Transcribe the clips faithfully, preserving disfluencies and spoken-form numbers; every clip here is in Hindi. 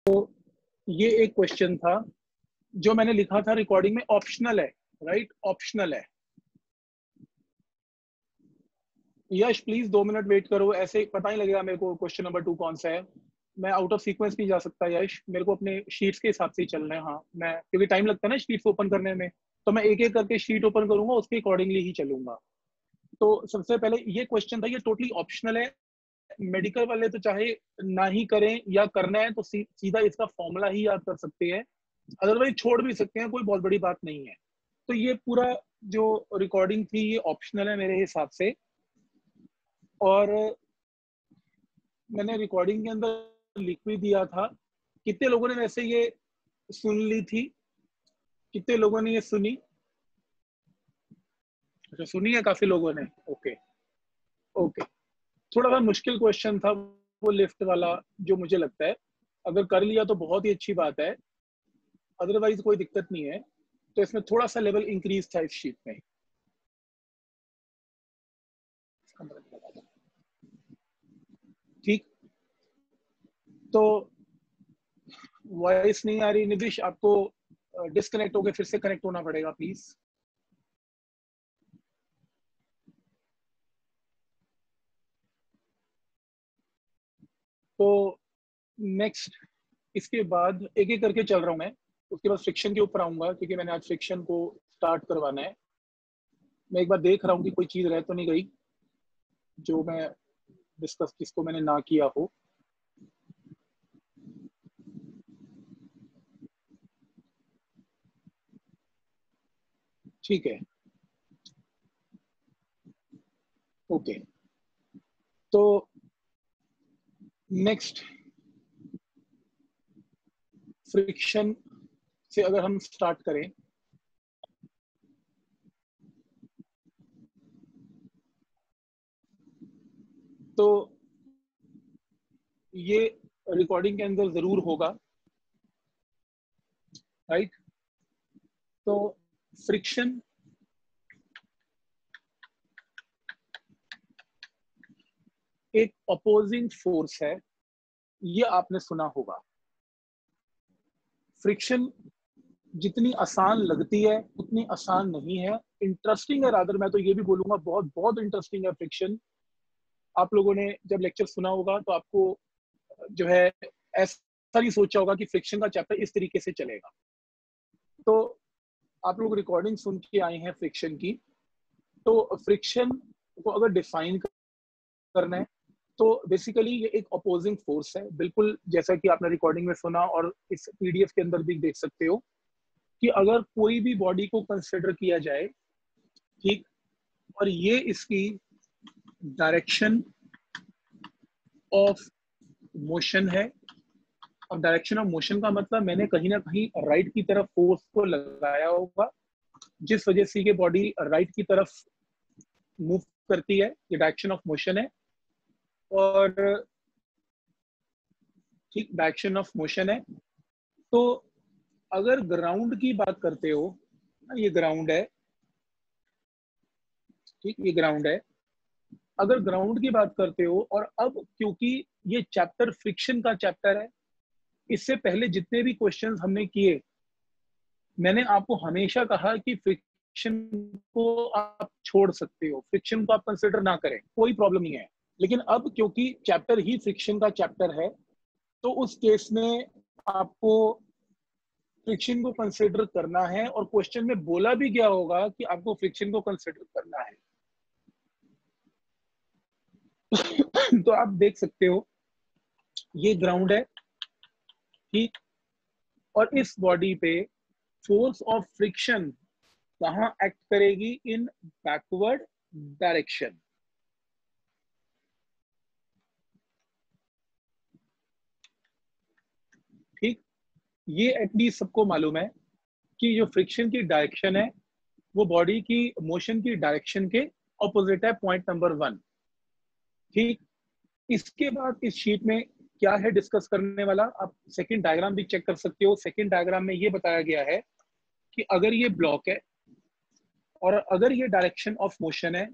ये एक क्वेश्चन था जो मैंने लिखा था रिकॉर्डिंग में, ऑप्शनल है, राइट, ऑप्शनल है। यश प्लीज दो मिनट वेट करो, ऐसे पता नहीं लगेगा मेरे को क्वेश्चन नंबर टू कौन सा है। मैं आउट ऑफ सीक्वेंस नहीं जा सकता यश, मेरे को अपने शीट्स के हिसाब से ही चलना है। हाँ, मैं क्योंकि टाइम लगता है ना शीट्स ओपन करने में, तो मैं एक एक करके शीट ओपन करूंगा, उसके अकॉर्डिंगली ही चलूंगा। तो सबसे पहले ये क्वेश्चन था, ये टोटली ऑप्शनल है। मेडिकल वाले तो चाहे ना ही करें या करना है तो सी, सीधा इसका फॉर्मूला ही याद कर सकते हैं, अदरवाइज छोड़ भी सकते हैं, कोई बहुत बड़ी बात नहीं है। तो ये पूरा जो रिकॉर्डिंग थी ये ऑप्शनल है मेरे हिसाब से। और मैंने रिकॉर्डिंग के अंदर लिख भी दिया था। कितने लोगों ने वैसे ये सुन ली थी? कितने लोगों ने ये सुनी? अच्छा, सुनी है काफी लोगों ने। Okay okay. थोड़ा सा मुश्किल क्वेश्चन था वो लिफ्ट वाला, जो मुझे लगता है अगर कर लिया तो बहुत ही अच्छी बात है, अदरवाइज कोई दिक्कत नहीं है। तो इसमें थोड़ा सा लेवल इंक्रीज था इस शीट में। ठीक, तो वॉइस नहीं आ रही निदिश, आपको डिस्कनेक्ट होकर फिर से कनेक्ट होना पड़ेगा प्लीज। तो नेक्स्ट, इसके बाद एक एक करके चल रहा हूं मैं, उसके बाद फ्रिक्शन के ऊपर आऊंगा क्योंकि मैंने आज फ्रिक्शन को स्टार्ट करवाना है। मैं एक बार देख रहा हूँ कि कोई चीज रह तो नहीं गई जो मैं डिस्कस, जिसको मैंने ना किया हो। ठीक है, ओके। तो नेक्स्ट, फ्रिक्शन से अगर हम स्टार्ट करें, तो ये रिकॉर्डिंग के अंदर जरूर होगा, राइट। तो फ्रिक्शन एक अपोजिंग फोर्स है, ये आपने सुना होगा। फ्रिक्शन जितनी आसान लगती है उतनी आसान नहीं है, इंटरेस्टिंग है रादर, मैं तो ये भी बोलूंगा बहुत बहुत इंटरेस्टिंग है फ्रिक्शन। आप लोगों ने जब लेक्चर सुना होगा तो आपको जो है ऐसा नहीं सोचा होगा कि फ्रिक्शन का चैप्टर इस तरीके से चलेगा। तो आप लोग रिकॉर्डिंग सुन के आए हैं फ्रिक्शन की, तो फ्रिक्शन को अगर डिफाइन करना है तो बेसिकली ये एक अपोजिंग फोर्स है, बिल्कुल जैसा कि आपने रिकॉर्डिंग में सुना और इस पीडीएफ के अंदर भी देख सकते हो कि अगर कोई भी बॉडी को कंसिडर किया जाए, ठीक, और ये इसकी डायरेक्शन ऑफ मोशन है। अब डायरेक्शन ऑफ मोशन का मतलब मैंने कहीं ना कहीं राइट की तरफ फोर्स को लगाया होगा, जिस वजह से ये बॉडी राइट की तरफ मूव करती है, ये डायरेक्शन ऑफ मोशन है। और ठीक, डायरेक्शन ऑफ मोशन है। तो अगर ग्राउंड की बात करते हो, ये ग्राउंड है, ठीक, ये ग्राउंड है। अगर ग्राउंड की बात करते हो, और अब क्योंकि ये चैप्टर फ्रिक्शन का चैप्टर है, इससे पहले जितने भी क्वेश्चंस हमने किए, मैंने आपको हमेशा कहा कि फ्रिक्शन को आप छोड़ सकते हो, फ्रिक्शन को आप कंसिडर ना करें, कोई प्रॉब्लम नहीं है। लेकिन अब क्योंकि चैप्टर ही फ्रिक्शन का चैप्टर है, तो उस केस में आपको फ्रिक्शन को कंसिडर करना है, और क्वेश्चन में बोला भी गया होगा कि आपको फ्रिक्शन को कंसिडर करना है। तो आप देख सकते हो ये ग्राउंड है, ठीक, और इस बॉडी पे फोर्स ऑफ फ्रिक्शन कहां एक्ट करेगी? In backward direction. ठीक, ये एटलीस्ट सबको मालूम है कि जो फ्रिक्शन की डायरेक्शन है वो बॉडी की मोशन की डायरेक्शन के ऑपोजिट है, पॉइंट नंबर वन। ठीक, इसके बाद इस शीट में क्या है डिस्कस करने वाला, आप सेकंड डायग्राम भी चेक कर सकते हो। सेकंड डायग्राम में ये बताया गया है कि अगर ये ब्लॉक है और अगर ये डायरेक्शन ऑफ मोशन है,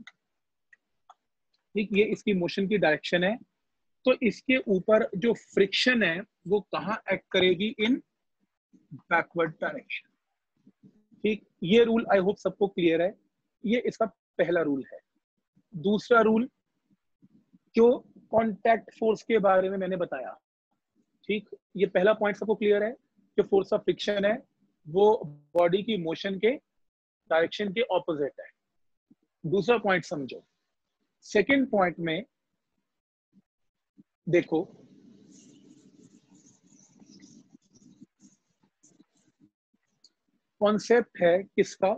ठीक, ये इसकी मोशन की डायरेक्शन है, तो इसके ऊपर जो फ्रिक्शन है वो कहाँ एक्ट करेगी? In backward direction. ठीक, ये रूल आई होप सबको क्लियर है। ये इसका पहला रूल है। दूसरा रूल, जो कॉन्टैक्ट फोर्स के बारे में मैंने बताया, ठीक, ये पहला पॉइंट सबको क्लियर है। जो फोर्स ऑफ फ्रिक्शन है वो बॉडी की मोशन के डायरेक्शन के ऑपोजिट है। दूसरा पॉइंट समझो। सेकंड पॉइंट में देखो, कॉन्सेप्ट है किसका?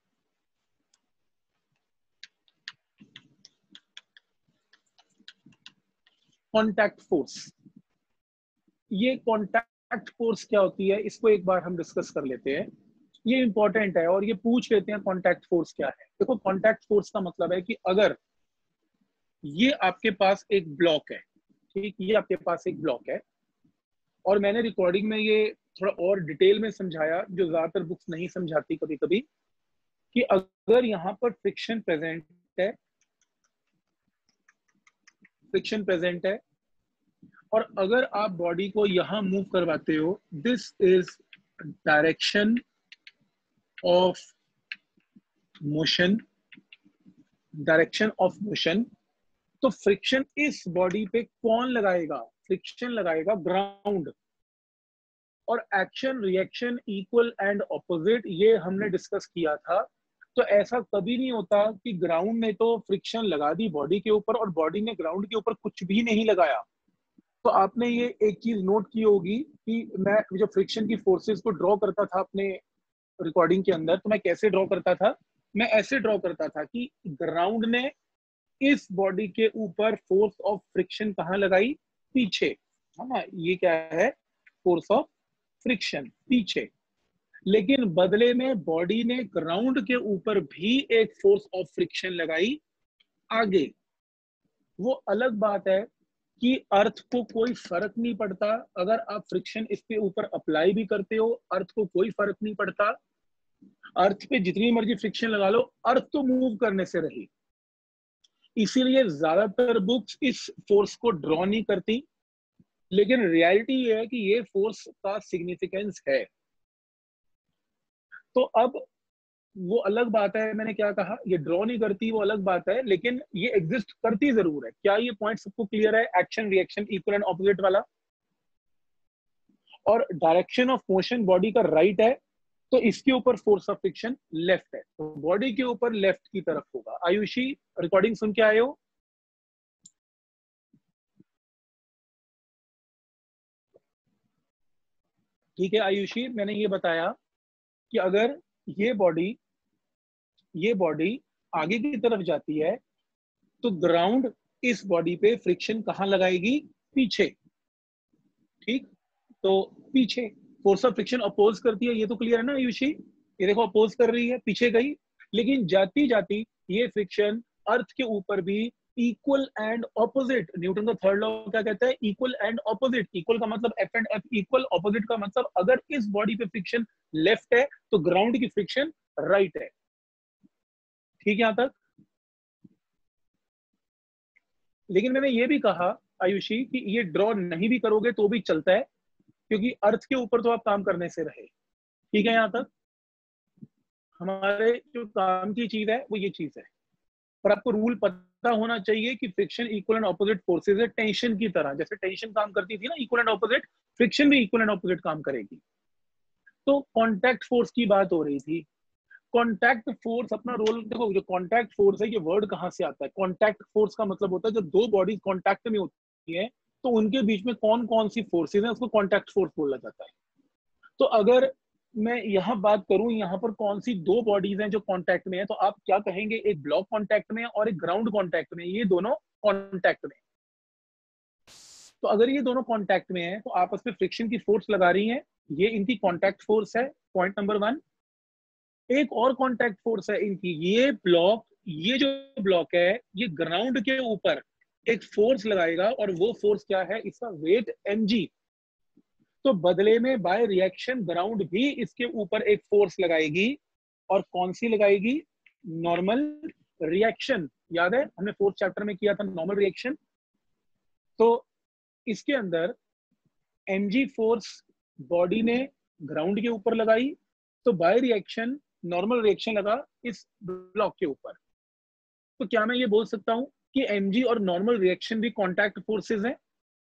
Contact force. ये कॉन्टैक्ट फोर्स क्या होती है, इसको एक बार हम डिस्कस कर लेते हैं। ये इंपॉर्टेंट है और ये पूछ लेते हैं कॉन्टैक्ट फोर्स क्या है। देखो, कॉन्टैक्ट फोर्स का मतलब है कि अगर ये आपके पास एक ब्लॉक है, ठीक, ये आपके पास एक ब्लॉक है, और मैंने रिकॉर्डिंग में ये थोड़ा और डिटेल में समझाया, जो ज्यादातर बुक्स नहीं समझाती कभी कभी, कि अगर यहाँ पर फ्रिक्शन प्रेजेंट है, फ्रिक्शन प्रेजेंट है, और अगर आप बॉडी को यहां मूव करवाते हो, this is direction of motion, direction of motion, तो फ्रिक्शन इस बॉडी पे कौन लगाएगा? फ्रिक्शन लगाएगा ग्राउंड। और action reaction equal and opposite, ये हमने डिस्कस किया था। तो ऐसा कभी नहीं होता कि ग्राउंड ने तो फ्रिक्शन लगा दी बॉडी के ऊपर और बॉडी ने ग्राउंड के ऊपर कुछ भी नहीं लगाया। तो आपने ये एक चीज नोट की होगी कि मैं जो फ्रिक्शन की फोर्सेस को ड्रॉ करता था अपने रिकॉर्डिंग के अंदर, तो मैं कैसे ड्रॉ करता था? मैं ऐसे ड्रॉ करता था कि ग्राउंड ने इस बॉडी के ऊपर फोर्स ऑफ फ्रिक्शन कहाँ लगाई? पीछे, है ना? ये क्या है? फोर्स ऑफ फ्रिक्शन पीछे। लेकिन बदले में बॉडी ने ग्राउंड के ऊपर भी एक फोर्स ऑफ फ्रिक्शन लगाई आगे। वो अलग बात है कि अर्थ को कोई फर्क नहीं पड़ता अगर आप फ्रिक्शन इसके ऊपर अप्लाई भी करते हो, अर्थ को कोई फर्क नहीं पड़ता। अर्थ पे जितनी मर्जी फ्रिक्शन लगा लो, अर्थ तो मूव करने से रही। इसीलिए ज्यादातर बुक्स इस फोर्स को ड्रॉ नहीं करती, लेकिन रियलिटी ये है कि ये फोर्स का सिग्निफिकेंस है। तो अब वो अलग बात है, मैंने क्या कहा, ये ड्रॉ नहीं करती वो अलग बात है, लेकिन ये एग्जिस्ट करती जरूर है। क्या ये पॉइंट सबको क्लियर है? Action reaction equal and opposite वाला। और डायरेक्शन ऑफ मोशन बॉडी का राइट है, तो इसके ऊपर फोर्स ऑफ फ्रिक्शन लेफ्ट है, तो बॉडी के ऊपर लेफ्ट की तरफ होगा। आयुषी, रिकॉर्डिंग सुन के आए हो? ठीक है आयुषी, मैंने ये बताया कि अगर ये बॉडी ये बॉडी आगे की तरफ जाती है, तो ग्राउंड इस बॉडी पे फ्रिक्शन कहाँ लगाएगी? पीछे। ठीक, तो पीछे फोर्स ऑफ फ्रिक्शन अपोज करती है, ये तो क्लियर है ना आयुषी? ये देखो अपोज कर रही है, पीछे गई, लेकिन जाती जाती ये फ्रिक्शन अर्थ के ऊपर भी इक्वल एंड ऑपोजिट, न्यूटन का थर्ड लॉ क्या कहता है? Equal and opposite. इक्वल का मतलब F and F equal, opposite का मतलब अगर इस बॉडी पे फ्रिक्शन लेफ्ट है तो ग्राउंड की फ्रिक्शन राइट है। ठीक है यहां तक? लेकिन मैंने ये भी कहा आयुषी कि ये ड्रॉ नहीं भी करोगे तो भी चलता है, क्योंकि अर्थ के ऊपर तो आप काम करने से रहे। ठीक है यहां तक? हमारे जो काम की चीज है वो ये चीज है, पर आपको रूल पता होना चाहिए कि friction equal and opposite forces है, टेंशन की तरह। जैसे टेंशन काम करती थी ना इक्वल एंड ऑपोजिट, फ्रिक्शन भी इक्वल एंड ऑपोजिट काम करेगी। तो कॉन्टैक्ट फोर्स की बात हो रही थी। कॉन्टैक्ट फोर्स अपना रोल देखो, जो कॉन्टैक्ट फोर्स है ये वर्ड कहाँ से आता है? कॉन्टैक्ट फोर्स का मतलब होता है जब दो बॉडीज कॉन्टैक्ट में होती है तो उनके बीच में कौन कौन सी फोर्सेज हैं, उसको कॉन्टैक्ट फोर्स बोला जाता है। तो अगर मैं यहाँ बात करूं, यहाँ पर कौन सी दो बॉडीज हैं जो कांटेक्ट में है, तो आप क्या कहेंगे? एक ब्लॉक कांटेक्ट में और एक ग्राउंड कांटेक्ट में, ये दोनों कांटेक्ट में। तो अगर ये दोनों कांटेक्ट में है तो आपस में फ्रिक्शन की फोर्स लगा रही हैं, ये इनकी कांटेक्ट फोर्स है, पॉइंट नंबर वन। एक और कांटेक्ट फोर्स है इनकी, ये ब्लॉक ये जो ब्लॉक है ये ग्राउंड के ऊपर एक फोर्स लगाएगा, और वो फोर्स क्या है? इसका वेट एम जी। तो बदले में बाय रिएक्शन ग्राउंड भी इसके ऊपर एक फोर्स लगाएगी, और कौन सी लगाएगी? Normal reaction. याद है हमने फोर्थ चैप्टर में किया था नॉर्मल रिएक्शन। तो इसके अंदर mg फोर्स बॉडी ने ग्राउंड के ऊपर लगाई, तो बाय रिएक्शन नॉर्मल रिएक्शन लगा इस ब्लॉक के ऊपर। तो क्या मैं ये बोल सकता हूं कि mg और नॉर्मल रिएक्शन भी कॉन्टैक्ट फोर्सेस हैं?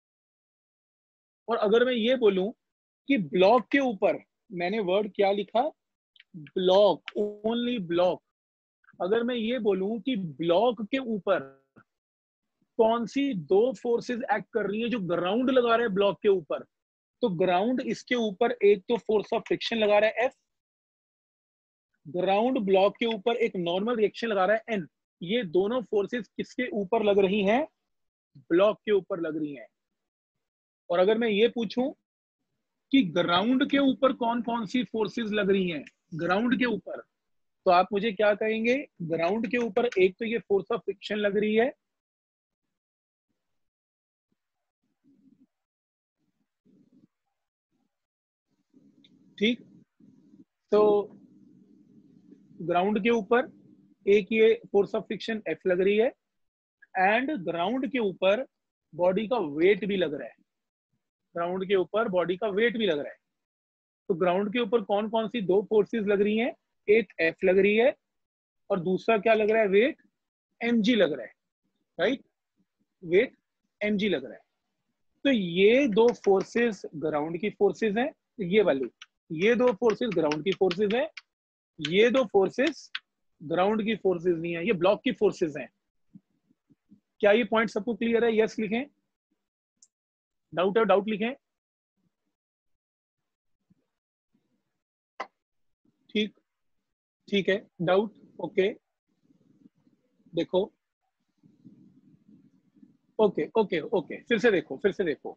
और अगर मैं ये बोलूं कि ब्लॉक के ऊपर, मैंने वर्ड क्या लिखा, ब्लॉक, ओनली ब्लॉक, अगर मैं ये बोलूं कि ब्लॉक के ऊपर कौन सी दो फोर्सेस एक्ट कर रही है जो ग्राउंड लगा रहे हैं ब्लॉक के ऊपर, तो ग्राउंड इसके ऊपर एक तो फोर्स ऑफ फ्रिक्शन लगा रहा है F, ग्राउंड ब्लॉक के ऊपर एक नॉर्मल रिएक्शन लगा रहा है N। ये दोनों फोर्सेस किसके ऊपर लग रही हैं? ब्लॉक के ऊपर लग रही हैं। और अगर मैं ये पूछूं कि ग्राउंड के ऊपर कौन कौन सी फोर्सेस लग रही हैं, ग्राउंड के ऊपर, तो आप मुझे क्या कहेंगे? ग्राउंड के ऊपर एक तो ये फोर्स ऑफ फ्रिक्शन लग रही है, ठीक, तो ग्राउंड के ऊपर एक ये फोर्स ऑफ फ्रिक्शन F लग रही है, एंड ग्राउंड के ऊपर बॉडी का वेट भी लग रहा है, ग्राउंड के ऊपर बॉडी का वेट भी लग रहा है। तो ग्राउंड के ऊपर कौन कौन सी दो फोर्सेस लग रही हैं? एक F लग रही है और दूसरा क्या लग रहा है? वेट mg लग रहा है, राइट, वेट mg लग रहा है। तो ये दो फोर्सेस ग्राउंड की फोर्सेस हैं, ये वाली, ये दो फोर्सेस ग्राउंड की फोर्सेस हैं, ये दो फोर्सेस ग्राउंड की फोर्सेस नहीं है, ये ब्लॉक की फोर्सेस हैं। क्या ये पॉइंट सबको क्लियर है? यस लिखें, डाउट है डाउट लिखें। ठीक, ठीक है, डाउट, ओके, देखो, ओके ओके ओके, फिर से देखो, फिर से देखो,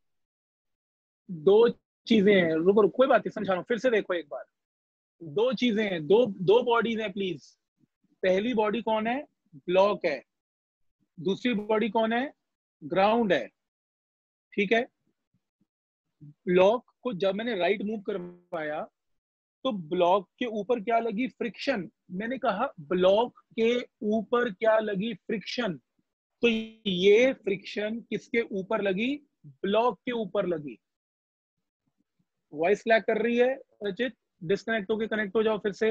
दो चीजें हैं, रुको रुको, कोई बात नहीं, समझा रहा हूं, फिर से देखो एक बार। दो चीजें हैं, दो दो बॉडीज हैं प्लीज। पहली बॉडी कौन है? ब्लॉक है। दूसरी बॉडी कौन है? ग्राउंड है, ठीक है। ब्लॉक को जब मैंने राइट मूव करवाया तो ब्लॉक के ऊपर क्या लगी? फ्रिक्शन। मैंने कहा ब्लॉक के ऊपर क्या लगी? फ्रिक्शन। तो ये फ्रिक्शन किसके ऊपर लगी? ब्लॉक के ऊपर लगी। वॉइस लैग कर रही है रचित, डिस्कनेक्ट होके कनेक्ट हो जाओ फिर से।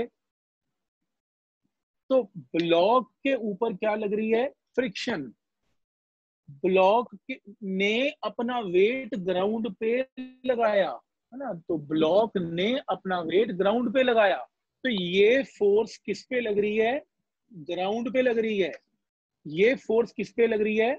तो ब्लॉक के ऊपर क्या लग रही है? फ्रिक्शन। ब्लॉक ने अपना वेट ग्राउंड पे लगाया, है ना, तो ब्लॉक ने अपना वेट ग्राउंड पे लगाया, तो ये फोर्स किस पे लग रही है? ग्राउंड पे लग रही है। ये फोर्स किस पे लग रही है?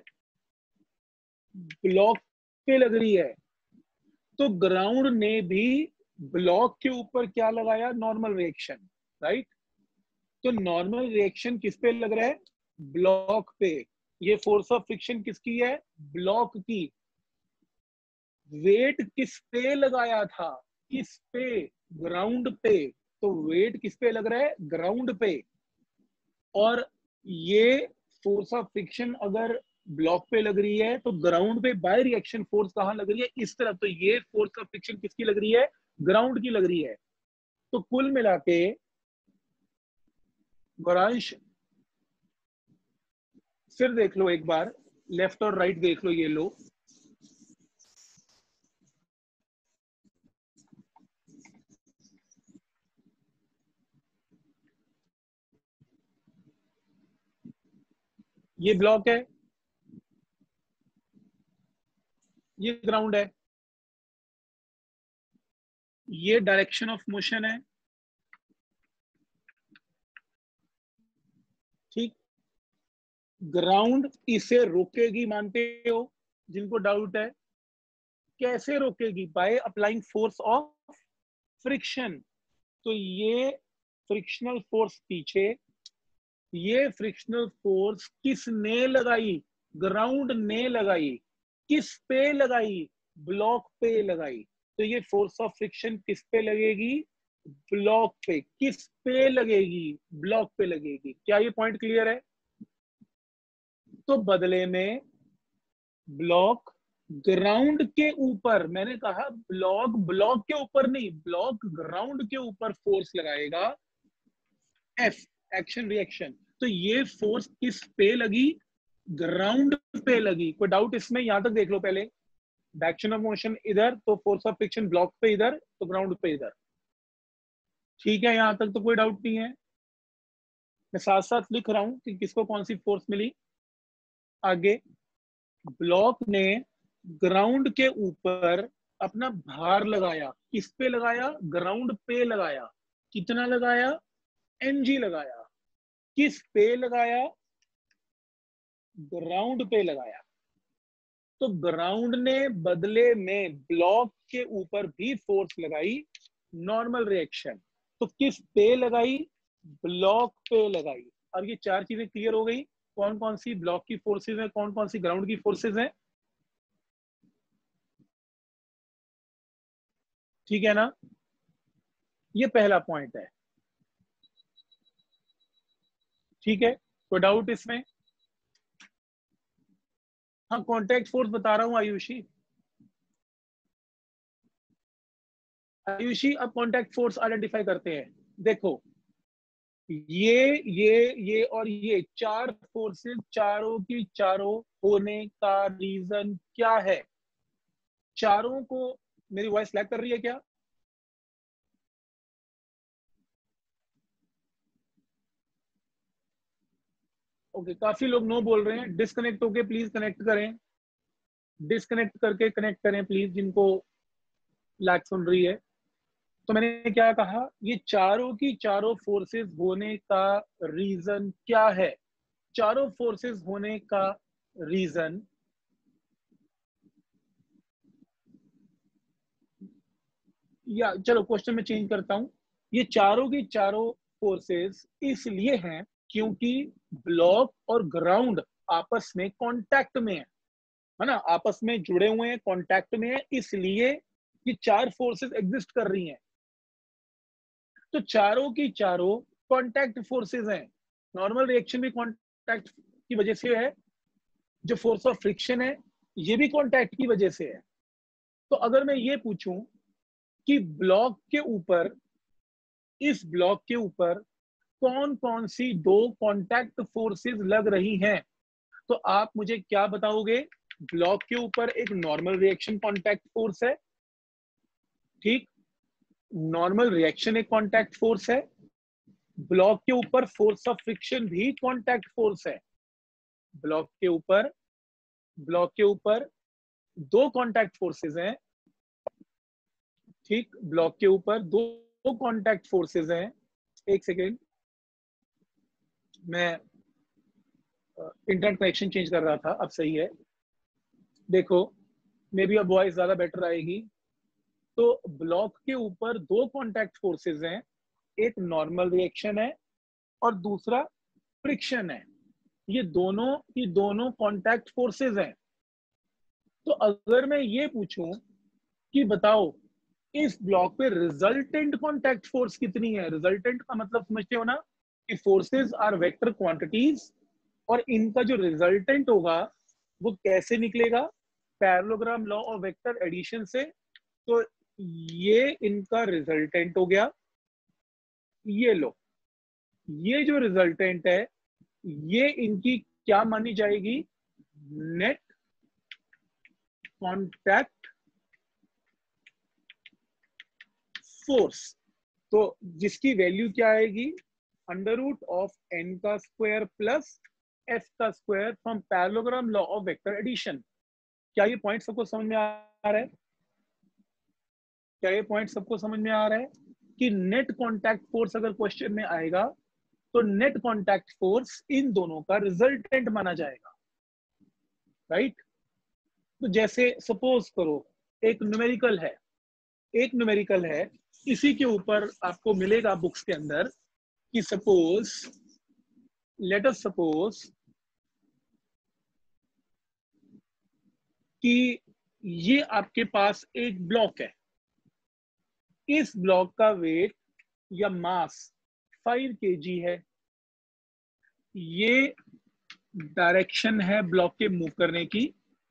ब्लॉक पे लग रही है। तो ग्राउंड ने भी ब्लॉक के ऊपर क्या लगाया? Normal reaction, right. तो नॉर्मल रिएक्शन किस पे लग रहा है? ब्लॉक पे। ये फोर्स ऑफ फ्रिक्शन किसकी है? ब्लॉक की। वेट किस पे लगाया था? किस पे? ग्राउंड पे। तो वेट किस पे लग रहा है? ग्राउंड पे। और ये फोर्स ऑफ फ्रिक्शन अगर ब्लॉक पे लग रही है तो ग्राउंड पे बाय रिएक्शन फोर्स कहां लग रही है? इस तरफ। तो ये फोर्स ऑफ फ्रिक्शन किसकी लग रही है? ग्राउंड की लग रही है। तो कुल मिला के गौरांश, फिर देख लो एक बार, लेफ्ट और राइट देख लो, ये लो, ये ब्लॉक है, ये ग्राउंड है, ये डायरेक्शन ऑफ मोशन है, ठीक। ग्राउंड इसे रोकेगी, मानते हो? जिनको डाउट है, कैसे रोकेगी? By applying force of friction. तो ये फ्रिक्शनल फोर्स पीछे, ये फ्रिक्शनल फोर्स किसने लगाई? ग्राउंड ने लगाई। किस पे लगाई? ब्लॉक पे लगाई। तो ये फोर्स ऑफ फ्रिक्शन किस पे लगेगी? ब्लॉक पे। किस पे लगेगी? ब्लॉक पे लगेगी। क्या ये पॉइंट क्लियर है? तो बदले में ब्लॉक ग्राउंड के ऊपर, मैंने कहा ब्लॉक ब्लॉक के ऊपर नहीं, ब्लॉक ग्राउंड के ऊपर फोर्स लगाएगा, एफ, एक्शन रिएक्शन। तो ये फोर्स किस पे लगी? ग्राउंड पे लगी। कोई डाउट इसमें? यहां तक देख लो पहले। डायरेक्शन ऑफ मोशन इधर, तो फोर्स ऑफ फ्रिक्शन ब्लॉक पे इधर, तो ग्राउंड पे इधर। ठीक है, यहां तक तो कोई डाउट नहीं है। मैं साथ साथ लिख रहा हूं कि किसको कौन सी फोर्स मिली। आगे, ब्लॉक ने ग्राउंड के ऊपर अपना भार लगाया। किस पे लगाया? ग्राउंड पे लगाया। कितना लगाया? एनजी लगाया। किस पे लगाया? ग्राउंड पे लगाया। तो ग्राउंड ने बदले में ब्लॉक के ऊपर भी फोर्स लगाई, नॉर्मल रिएक्शन। तो किस पे लगाई? ब्लॉक पे लगाई। अब ये चार चीजें क्लियर हो गई। कौन कौन सी ब्लॉक की फोर्सेज है, कौन कौन सी ग्राउंड की फोर्सेज है। ठीक है ना, ये पहला पॉइंट है। ठीक है, कोई डाउट इसमें? हाँ, कॉन्टैक्ट फोर्स बता रहा हूं आयुषी। आयुषी, अब कॉन्टैक्ट फोर्स आइडेंटिफाई करते हैं। देखो, ये ये ये और ये चार फोर्सेस, चारों की चारों होने का रीजन क्या है? चारों को, मेरी वॉइस लैग कर रही है क्या? ओके, काफी लोग नो बोल रहे हैं। डिस्कनेक्ट होके प्लीज कनेक्ट करें। डिस्कनेक्ट करके कनेक्ट करें प्लीज, जिनको लैग सुन रही है। तो मैंने क्या कहा, ये चारों की चारों फोर्सेस होने का रीजन क्या है? चारों फोर्सेस होने का रीजन, या चलो क्वेश्चन में चेंज करता हूं। ये चारों की चारों फोर्सेस इसलिए हैं क्योंकि ब्लॉक और ग्राउंड आपस में कांटेक्ट में है है ना, आपस में जुड़े हुए हैं, कांटेक्ट में है, इसलिए ये चार फोर्सेस एग्जिस्ट कर रही हैं। तो चारों की चारों कांटेक्ट फोर्सेस हैं। नॉर्मल रिएक्शन भी कांटेक्ट की वजह से है, जो फोर्स ऑफ फ्रिक्शन है ये भी कांटेक्ट की वजह से है। तो अगर मैं ये पूछूं कि ब्लॉक के ऊपर, इस ब्लॉक के ऊपर कौन कौन सी दो कांटेक्ट फोर्सेस लग रही हैं, तो आप मुझे क्या बताओगे? ब्लॉक के ऊपर एक नॉर्मल रिएक्शन कांटेक्ट फोर्स है, ठीक, नॉर्मल रिएक्शन एक कांटेक्ट फोर्स है। ब्लॉक के ऊपर फोर्स ऑफ फ्रिक्शन भी कांटेक्ट फोर्स है। ब्लॉक के ऊपर ब्लॉक के ऊपर दो कांटेक्ट फोर्सेस हैं, ठीक, ब्लॉक के ऊपर दो कांटेक्ट फोर्सेस हैं। एक सेकेंड, मैं इंटरनेट कनेक्शन चेंज कर रहा था, अब सही है। देखो, मे बी अब वॉइस ज्यादा बेटर आएगी। तो ब्लॉक के ऊपर दो कांटेक्ट फोर्सेस हैं, एक नॉर्मल रिएक्शन है और दूसरा फ्रिक्शन है। ये दोनों की दोनों कांटेक्ट फोर्सेस हैं। तो अगर मैं ये पूछूं कि बताओ इस ब्लॉक पे रिजल्टेंट कांटेक्ट फोर्स कितनी है? रिजल्टेंट का मतलब समझते हो ना, कि फोर्सेस आर वेक्टर क्वांटिटीज, और इनका जो रिजल्टेंट होगा वो कैसे निकलेगा? Parallelogram law of vector addition से। तो ये इनका रिजल्टेंट हो गया। ये लो, ये जो रिजल्टेंट है ये इनकी क्या मानी जाएगी? Net contact force. तो जिसकी वैल्यू क्या आएगी? अंडर रूट ऑफ एन का स्क्वायर प्लस एफ का square from parallelogram law of vector addition. क्या ये पॉइंट सबको समझ में आ रहा है? क्या ये पॉइंट सबको समझ में आ रहा है कि नेट कांटेक्ट फोर्स अगर क्वेश्चन में आएगा तो नेट कांटेक्ट फोर्स इन दोनों का रिजल्टेंट माना जाएगा, राइट? तो जैसे सपोज करो एक न्यूमेरिकल है, एक न्यूमेरिकल है, इसी के ऊपर आपको मिलेगा बुक्स के अंदर कि सपोज, लेट अस सपोज कि ये आपके पास एक ब्लॉक है। इस ब्लॉक का वेट या मास फाइव केजी है। ये डायरेक्शन है ब्लॉक के मूव करने की।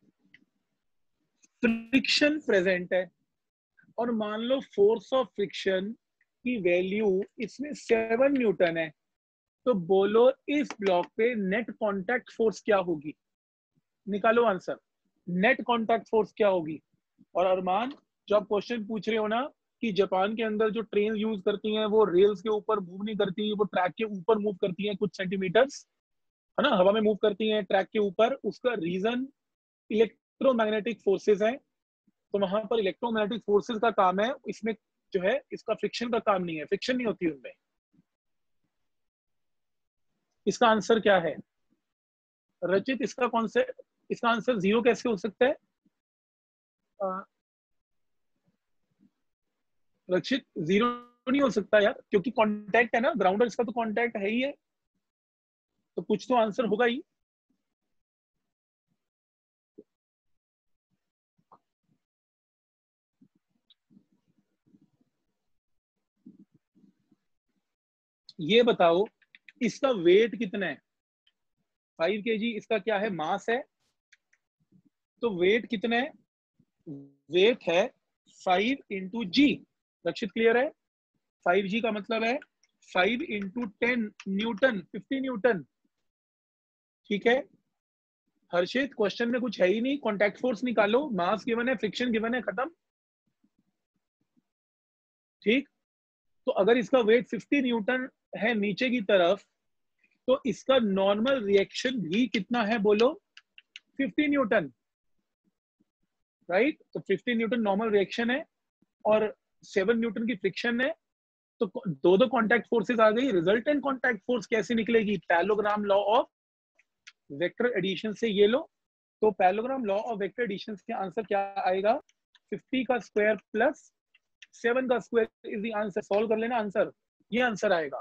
फ्रिक्शन प्रेजेंट है, और मान लो फोर्स ऑफ फ्रिक्शन की वैल्यू इसमें सेवन न्यूटन है। तो बोलो इस ब्लॉक पे नेट कांटेक्ट फोर्स क्या होगी? निकालो आंसर। नेट कॉन्टैक्ट फोर्स क्या होगी? और अरमान, जो आप क्वेश्चन पूछ रहे हो ना कि जापान के अंदर जो ट्रेन यूज करती हैं वो रेल्स के ऊपर मूव नहीं करती, वो ट्रैक के ऊपर मूव करती हैं कुछ सेंटीमीटर्स, है ना, हवा में मूव करती हैं ट्रैक के ऊपर। उसका रीजन इलेक्ट्रोमैग्नेटिक फोर्सेस हैं। तो वहां पर इलेक्ट्रोमैग्नेटिक फोर्सेस का काम है, इसमें जो है इसका फ्रिक्शन का काम नहीं है, फ्रिक्शन नहीं होती उनमें। इसका आंसर क्या है रचित? इसका कौन से इसका आंसर जीरो कैसे हो सकता है? आ, रचित, जीरो नहीं हो सकता यार, क्योंकि कांटेक्ट है ना, ग्राउंड और इसका तो कांटेक्ट है ही है, तो कुछ तो आंसर होगा ही। ये बताओ इसका वेट कितना है? फाइव केजी इसका क्या है, मास है। तो वेट कितना है? वेट है five into g. Rakshit clear है? फाइव जी का मतलब है five into ten newton, fifty newton. ठीक है हर्षित, क्वेश्चन में कुछ है ही नहीं, कॉन्टैक्ट फोर्स निकालो, मास गिवन है, फ्रिक्शन गिवन है, खत्म। ठीक, तो अगर इसका वेट फिफ्टी न्यूटन है नीचे की तरफ, तो इसका नॉर्मल रिएक्शन भी कितना है बोलो? Fifty newton, right. तो फिफ्टी न्यूटन नॉर्मल रिएक्शन है और सेवन न्यूटन की फ्रिक्शन है। तो दो दो कॉन्टैक्ट फोर्सेस आ गई। रिजल्टेंट कॉन्टैक्ट फोर्स कैसे निकलेगी? Parallelogram law of vector addition से ये लो। तो parallelogram law of vector addition के आंसर क्या आएगा? फिफ्टी का स्क्वायर प्लस सेवन का square is the answer. Solve कर लेना आंसर, ये आंसर आएगा।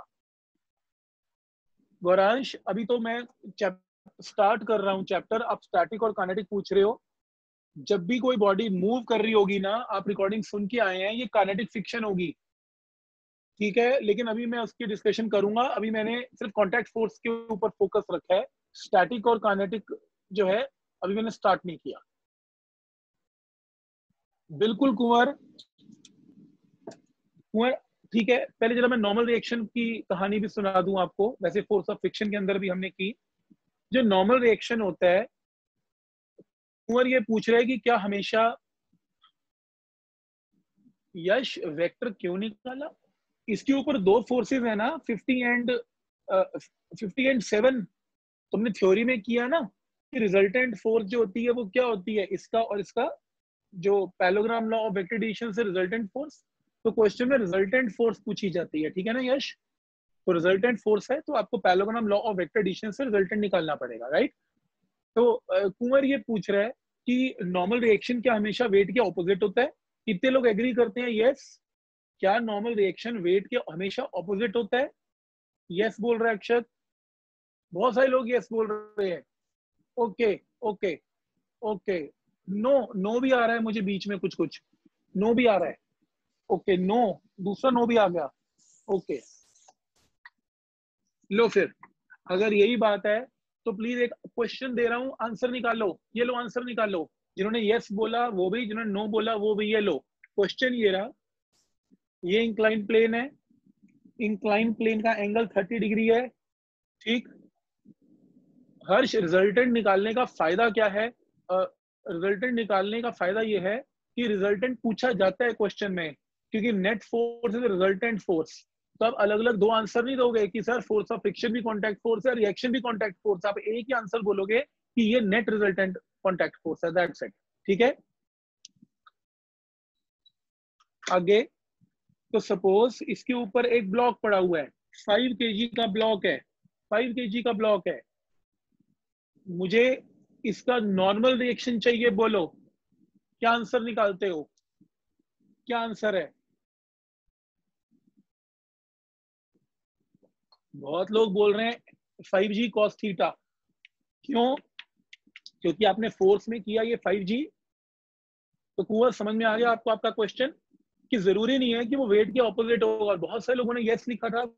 गौरांश, अभी तो मैं स्टार्ट कर रहा हूं चैप्टर, आप स्टैटिक और काइनेटिक पूछ रहे हो। जब भी कोई बॉडी मूव कर रही होगी ना, आप रिकॉर्डिंग सुन के आए हैं, ये काइनेटिक फ्रिक्शन होगी, ठीक है। लेकिन अभी मैं उसकी डिस्कशन करूंगा। अभी मैंने सिर्फ कॉन्टैक्ट फोर्स के ऊपर फोकस रखा है, स्टैटिक और काइनेटिक जो है अभी मैंने स्टार्ट नहीं किया। बिल्कुल कुंवर, कुंवर ठीक है। पहले जरा मैं नॉर्मल रिएक्शन की कहानी भी सुना दूं आपको। वैसे फोर्स ऑफ फ्रिक्शन के अंदर भी हमने की। जो नॉर्मल रिएक्शन होता है, कुंवर ये पूछ रहे हैं कि क्या हमेशा यश वेक्टर क्यों निकाला? इसके ऊपर दो फोर्सेस है ना, fifty and fifty and seven. तुमने थ्योरी में किया ना कि रिजल्टेंट फोर्स जो होती है वो क्या होती है, इसका और इसका जो parallelogram law of vector addition से रिजल्टेंट फोर्स। तो क्वेश्चन में रिजल्टेंट फोर्स पूछी जाती है, ठीक है ना यश? तो रिजल्टेंट फोर्स है तो आपको parallelogram law of vector addition से रिजल्टेंट निकालना पड़ेगा, राइट। तो uh, कुंवर ये पूछ रहा है कि नॉर्मल रिएक्शन क्या हमेशा वेट के ऑपोजिट होता है? कितने लोग एग्री करते हैं यस? क्या नॉर्मल रिएक्शन वेट के हमेशा ऑपोजिट होता है? यस बोल रहा है अक्षत, बहुत सारे लोग यस बोल रहे हैं। Okay okay okay, no no भी आ रहा है मुझे बीच में, कुछ कुछ नो भी आ रहा है। ओके नो, दूसरा नो भी आ गया। ओके लो, फिर अगर यही बात है तो प्लीज एक क्वेश्चन दे रहा हूं, आंसर निकालो। ये लो आंसर निकालो, जिन्होंने यस बोला वो भी, जिन्होंने नो बोला वो भी। ये लो क्वेश्चन, ये रहा। ये इंक्लाइन प्लेन है, इंक्लाइन प्लेन का एंगल थर्टी डिग्री है, ठीक। हर्ष, रिजल्टेंट निकालने का फायदा क्या है? रिजल्टेंट निकालने का फायदा ये है कि रिजल्टेंट पूछा जाता है क्वेश्चन में, क्योंकि net force is resultant force. तो आप अलग अलग दो आंसर नहीं दोगे कि सर फोर्स ऑफ फ्रिक्शन भी कॉन्टैक्ट फोर्स है, रिएक्शन भी कॉन्टैक्ट फोर्स। आप एक ही आंसर बोलोगे कि ये नेट रिजल्टेंट कॉन्टैक्ट फोर्स है, दैट्स इट, ठीक है। आगे, तो सपोज इसके ऊपर एक ब्लॉक पड़ा हुआ है, फाइव केजी का ब्लॉक है, फाइव केजी का ब्लॉक है। मुझे इसका नॉर्मल रिएक्शन चाहिए, बोलो क्या आंसर निकालते हो? क्या आंसर है? बहुत लोग बोल रहे हैं फाइव जी कॉस थीटा। क्यों? क्योंकि आपने फोर्स में किया ये फाइव जी। तो कुआ समझ में आ गया आपको आपका क्वेश्चन, कि जरूरी नहीं है कि वो वेट के ऑपोजिट होगा। बहुत सारे लोगों ने यस लिखा था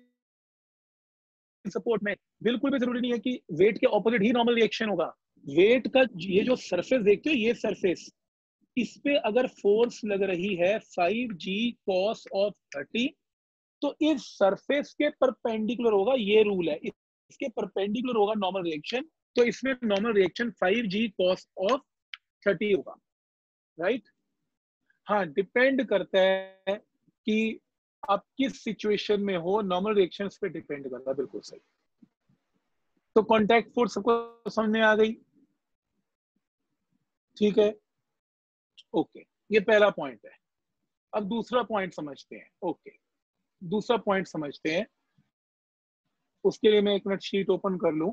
सपोर्ट में, बिल्कुल भी जरूरी नहीं है कि वेट के ऑपोजिट ही नॉर्मल रिएक्शन होगा। वेट का ये जो सरफेस देखते हो, ये सरफेस, इस पे अगर फोर्स लग रही है five g cos of thirty, तो इस सरफेस के परपेंडिकुलर होगा, ये रूल है, इसके परपेंडिकुलर होगा नॉर्मल रिएक्शन। तो इसमें normal reaction five g cos of thirty होगा, राइट। हाँ, डिपेंड करता है कि आप किस सिचुएशन में हो, नॉर्मल रिएक्शंस पे डिपेंड करता है, बिल्कुल सही। तो कॉन्टैक्ट फोर्स सबको समझ में आ गई, ठीक है, ओके, ये पहला पॉइंट है। अब दूसरा पॉइंट समझते हैं, ओके, दूसरा पॉइंट समझते हैं। उसके लिए मैं एक मिनट शीट ओपन कर लूं।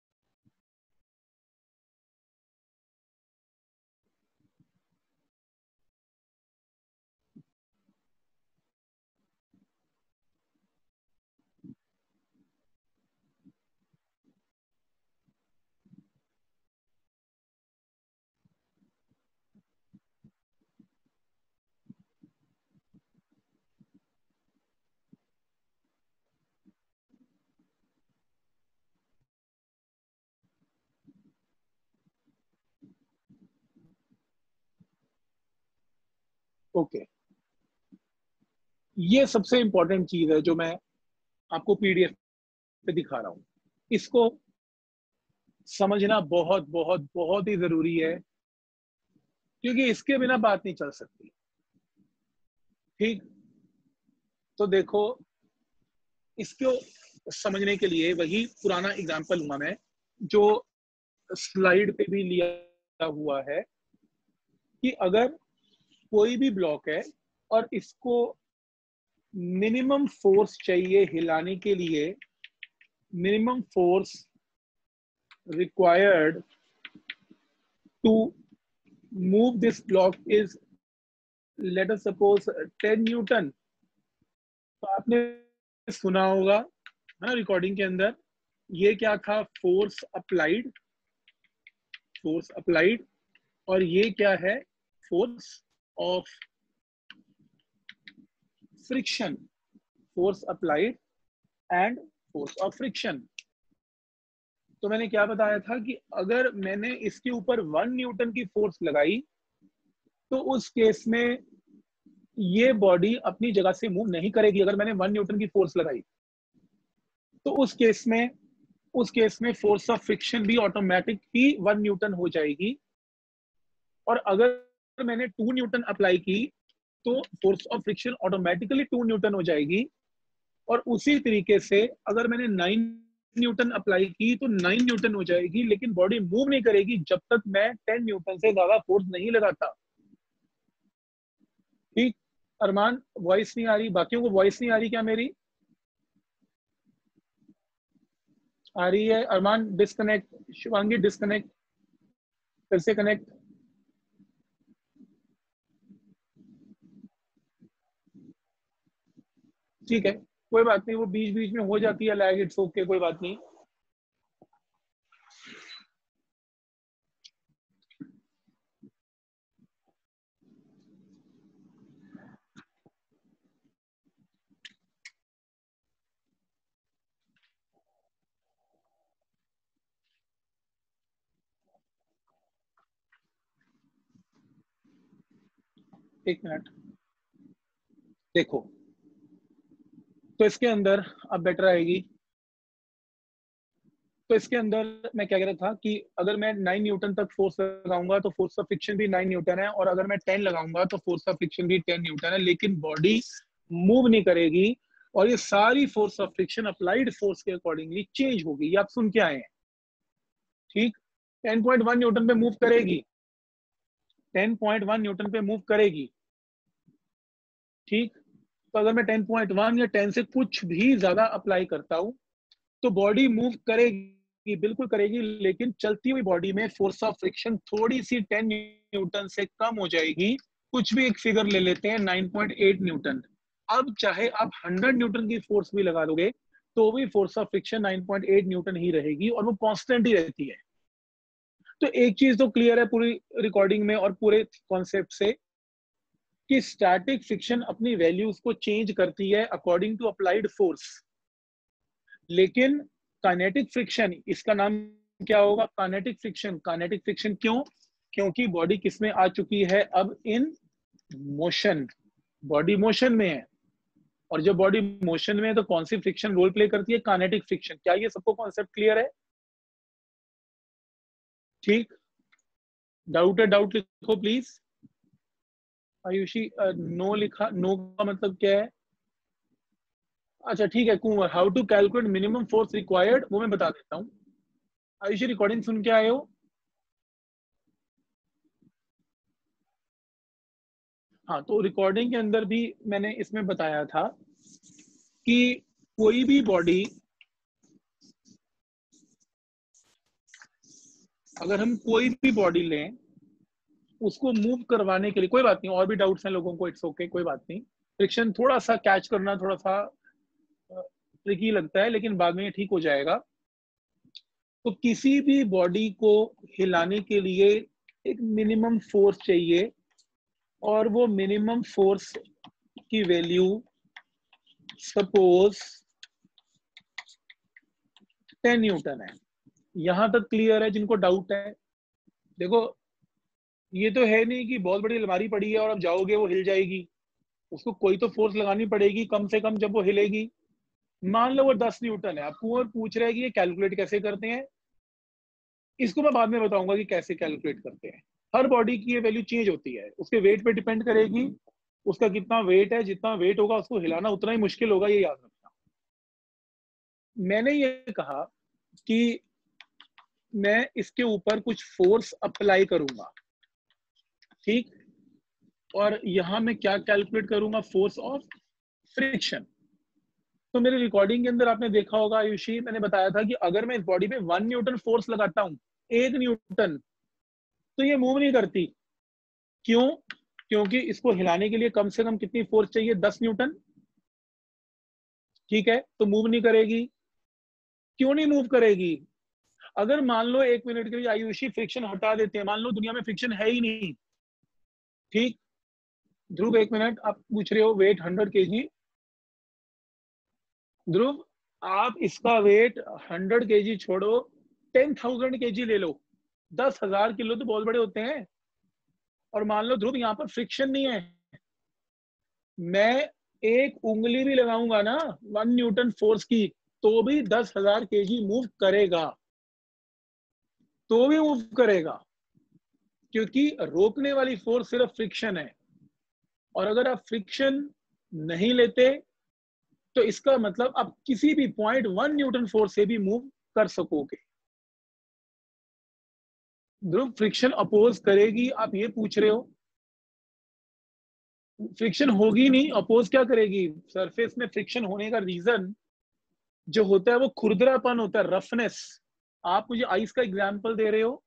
ओके, ये सबसे इंपॉर्टेंट चीज है जो मैं आपको पीडीएफ पे दिखा रहा हूं। इसको समझना बहुत बहुत बहुत ही जरूरी है, क्योंकि इसके बिना बात नहीं चल सकती, ठीक। तो देखो, इसको समझने के लिए वही पुराना एग्जांपल लूंगा मैं, जो स्लाइड पे भी लिया हुआ है, कि अगर कोई भी ब्लॉक है और इसको मिनिमम फोर्स चाहिए हिलाने के लिए, minimum force required to move this block is, let us suppose, ten newton. तो आपने सुना होगा ना रिकॉर्डिंग के अंदर, ये क्या था, फोर्स अप्लाइड, फोर्स अप्लाइड, और ये क्या है, force of friction, force applied and force of friction. तो मैंने क्या बताया था कि अगर मैंने इसके ऊपर वन न्यूटन की फोर्स लगाई, तो उस केस में ये बॉडी अपनी जगह से मूव नहीं करेगी। अगर मैंने वन न्यूटन की फोर्स लगाई, तो उस केस में उस केस में फोर्स ऑफ फ्रिक्शन भी ऑटोमेटिक ही वन न्यूटन हो जाएगी। और अगर मैंने टू न्यूटन अप्लाई की, तो force of friction automatically two newton हो जाएगी। और उसी तरीके से अगर मैंने नाइन न्यूटन अप्लाई की, तो नाइन न्यूटन हो जाएगी, लेकिन बॉडी मूव नहीं करेगी जब तक मैं टेन न्यूटन से ज्यादा फोर्स नहीं लगाता, ठीक। अरमान, वॉइस नहीं आ रही? बाकियों को वॉइस नहीं आ रही क्या मेरी? आ रही है? अरमान डिस्कनेक्ट, शिवांगी डिस्कनेक्ट, फिर से कनेक्ट। ठीक है, कोई बात नहीं, वो बीच बीच में हो जाती है लैग, इट्स ओके, कोई बात नहीं। एक मिनट, देखो, तो इसके अंदर अब बेटर आएगी। तो इसके अंदर मैं क्या कह रहा था कि अगर मैं नाइन न्यूटन तक फोर्स लगाऊंगा, तो फोर्स ऑफ फ्रिक्शन भी नाइन न्यूटन है, और अगर मैं टेन लगाऊंगा तो फोर्स ऑफ फ्रिक्शन भी टेन न्यूटन है, लेकिन बॉडी मूव नहीं करेगी। और ये सारी force of friction applied force के अकॉर्डिंगली चेंज होगी। ये आप सुन के आए हैं, ठीक। टेन पॉइंट वन न्यूटन पे मूव करेगी, टेन पॉइंट वन न्यूटन पे मूव करेगी, ठीक। तो अगर मैं टेन पॉइंट वन या टेन से कुछ भी ज्यादा अप्लाई करता हूं, तो बॉडी मूव करेगी, बिल्कुल करेगी, लेकिन चलती हुई बॉडी में फोर्स ऑफ फ्रिक्शन थोड़ी सी टेन न्यूटन से कम हो जाएगी। कुछ भी एक फिगर ले लेते हैं, नाइन पॉइंट एट न्यूटन। अब चाहे आप हंड्रेड न्यूटन की फोर्स भी लगा दोगे, तो भी force of friction nine point eight newton ही रहेगी, और वो कांस्टेंट ही रहती है। तो एक चीज तो क्लियर है पूरी रिकॉर्डिंग में और पूरे कॉन्सेप्ट से, कि स्टैटिक फ्रिक्शन अपनी वैल्यूज को चेंज करती है अकॉर्डिंग टू अप्लाइड फोर्स, लेकिन काइनेटिक फ्रिक्शन, इसका नाम क्या होगा, काइनेटिक फ्रिक्शन। काइनेटिक फ्रिक्शन क्यों? क्योंकि बॉडी किस में आ चुकी है अब, इन मोशन, बॉडी मोशन में है। और जब बॉडी मोशन में है, तो कौन सी फ्रिक्शन रोल प्ले करती है, काइनेटिक फ्रिक्शन। क्या ये सबको कॉन्सेप्ट क्लियर है? ठीक। डाउट है, डाउट लिखो प्लीज। आयुषी नो लिखा, नो का मतलब क्या है? अच्छा ठीक है, Kunwar, how to calculate minimum force required, वो मैं बता देता हूँ। आयुषी रिकॉर्डिंग सुन के आए हो? हाँ, तो रिकॉर्डिंग के अंदर भी मैंने इसमें बताया था कि कोई भी बॉडी, अगर हम कोई भी बॉडी लें, उसको मूव करवाने के लिए, कोई बात नहीं और भी डाउट्स हैं लोगों को, इट्स ओके, कोई बात नहीं। फ्रिक्शन थोड़ा सा कैच करना थोड़ा सा ट्रिकी लगता है, लेकिन बाद में ये ठीक हो जाएगा। तो किसी भी बॉडी को हिलाने के लिए एक मिनिमम फोर्स चाहिए, और वो मिनिमम फोर्स की वैल्यू सपोज टेन न्यूटन है। यहां तक क्लियर है जिनको डाउट है? देखो, ये तो है नहीं कि बहुत बड़ी अलमारी पड़ी है और अब जाओगे वो हिल जाएगी, उसको कोई तो फोर्स लगानी पड़ेगी कम से कम जब वो हिलेगी। मान लो वो दस न्यूटन है, आपको और पूछ रहे हैं कि ये कैलकुलेट कैसे करते हैं। इसको मैं बाद में बताऊंगा कि कैसे कैलकुलेट करते हैं। हर बॉडी की ये वैल्यू चेंज होती है, उसके वेट पे डिपेंड करेगी। उसका कितना वेट है, जितना वेट होगा उसको हिलाना उतना ही मुश्किल होगा, ये याद रखना। मैंने ये कहा कि मैं इसके ऊपर कुछ फोर्स अप्लाई करूंगा, ठीक, और यहां मैं क्या कैलकुलेट करूंगा? Force of friction. तो मेरे रिकॉर्डिंग के अंदर आपने देखा होगा आयुषी, मैंने बताया था कि अगर मैं इस बॉडी पे वन न्यूटन फोर्स लगाता हूं, एक न्यूटन, तो ये मूव नहीं करती। क्यों? क्योंकि इसको हिलाने के लिए कम से कम कितनी फोर्स चाहिए? दस न्यूटन। ठीक है, तो मूव नहीं करेगी। क्यों नहीं मूव करेगी? अगर मान लो एक मिनट के लिए आयुषी फ्रिक्शन हटा देते हैं, मान लो दुनिया में फ्रिक्शन है ही नहीं, ठीक। ध्रुव एक मिनट, आप पूछ रहे हो वेट हंड्रेड केजी। ध्रुव, आप इसका वेट हंड्रेड केजी छोड़ो, टेन थाउजेंड केजी ले लो, दस हजार किलो तो बहुत बड़े होते हैं। और मान लो ध्रुव यहाँ पर फ्रिक्शन नहीं है, मैं एक उंगली भी लगाऊंगा ना वन न्यूटन फोर्स की, तो भी दस हजार केजी मूव करेगा, तो भी मूव करेगा, क्योंकि रोकने वाली फोर्स सिर्फ फ्रिक्शन है। और अगर आप फ्रिक्शन नहीं लेते, तो इसका मतलब आप किसी भी पॉइंट वन न्यूटन फोर्स से भी मूव कर सकोगे। ध्रुव, फ्रिक्शन अपोज करेगी, आप ये पूछ रहे हो? फ्रिक्शन होगी नहीं, अपोज क्या करेगी? सरफेस में फ्रिक्शन होने का रीजन जो होता है वो खुरदरापन होता है, रफनेस। आप मुझे आइस का एग्जांपल दे रहे हो?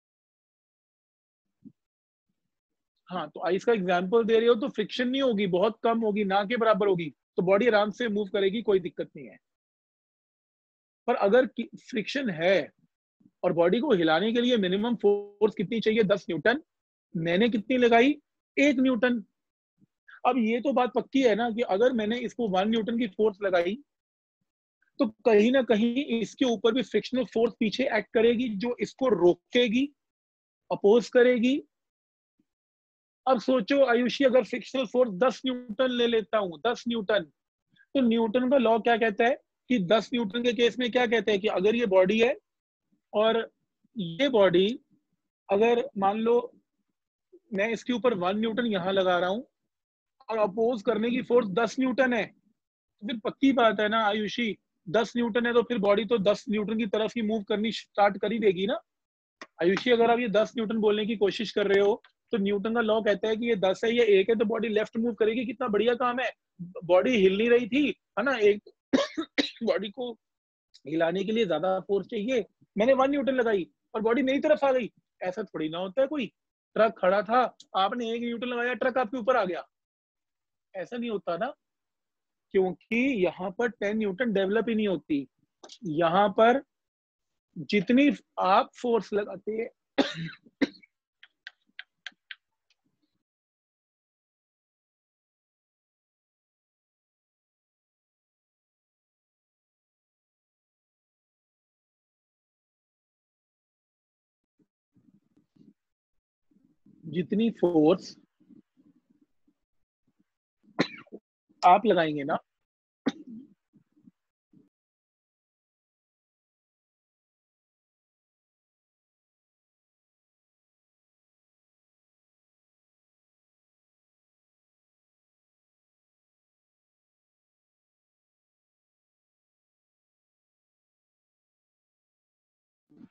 हाँ, तो आइस का एग्जांपल दे रहे हो तो फ्रिक्शन नहीं होगी, बहुत कम होगी, ना के बराबर होगी, तो बॉडी आराम से मूव करेगी, कोई दिक्कत नहीं है। पर अगर फ्रिक्शन है और बॉडी को हिलाने के लिए मिनिमम फोर्स कितनी चाहिए? दस न्यूटन। मैंने कितनी लगाई? एक न्यूटन। अब ये तो बात पक्की है ना कि अगर मैंने इसको वन न्यूटन की फोर्स लगाई, तो कहीं ना कहीं इसके ऊपर भी फ्रिक्शनल फोर्स पीछे एक्ट करेगी, जो इसको रोकेगी, अपोज करेगी। अब सोचो आयुषी, अगर फ्रिक्शनल फोर्स दस न्यूटन ले लेता हूं, दस न्यूटन, तो न्यूटन का लॉ क्या कहता है कि दस न्यूटन के केस में क्या कहते हैं कि अगर ये बॉडी है और ये बॉडी, अगर मान लो मैं इसके ऊपर वन न्यूटन यहां लगा रहा हूं और अपोज करने की फोर्स दस न्यूटन है, तो फिर पक्की बात है ना आयुषी, दस न्यूटन है तो फिर बॉडी तो दस न्यूटन की तरफ ही मूव करनी स्टार्ट कर ही देगी ना। आयुषी, अगर आप ये दस न्यूटन बोलने की कोशिश कर रहे हो, तो न्यूटन का लॉ कहता है कि ये दस है, ये एक है, तो बॉडी लेफ्ट मूव करेगी। कितना बढ़िया काम है, बॉडी हिल नहीं रही थी, है ना, एक बॉडी को हिलाने के लिए ज्यादा फोर्स चाहिए, मैंने वन न्यूटन लगाई और बॉडी मेरी तरफ आ गई। ऐसा थोड़ी ना होता है, कोई ट्रक खड़ा था, आपने एक न्यूटन लगाया, ट्रक आपके ऊपर आ गया, ऐसा नहीं होता ना। क्योंकि यहाँ पर टेन न्यूटन डेवलप ही नहीं होती। यहाँ पर जितनी आप फोर्स लगाते हैं, जितनी फोर्स आप लगाएंगे ना,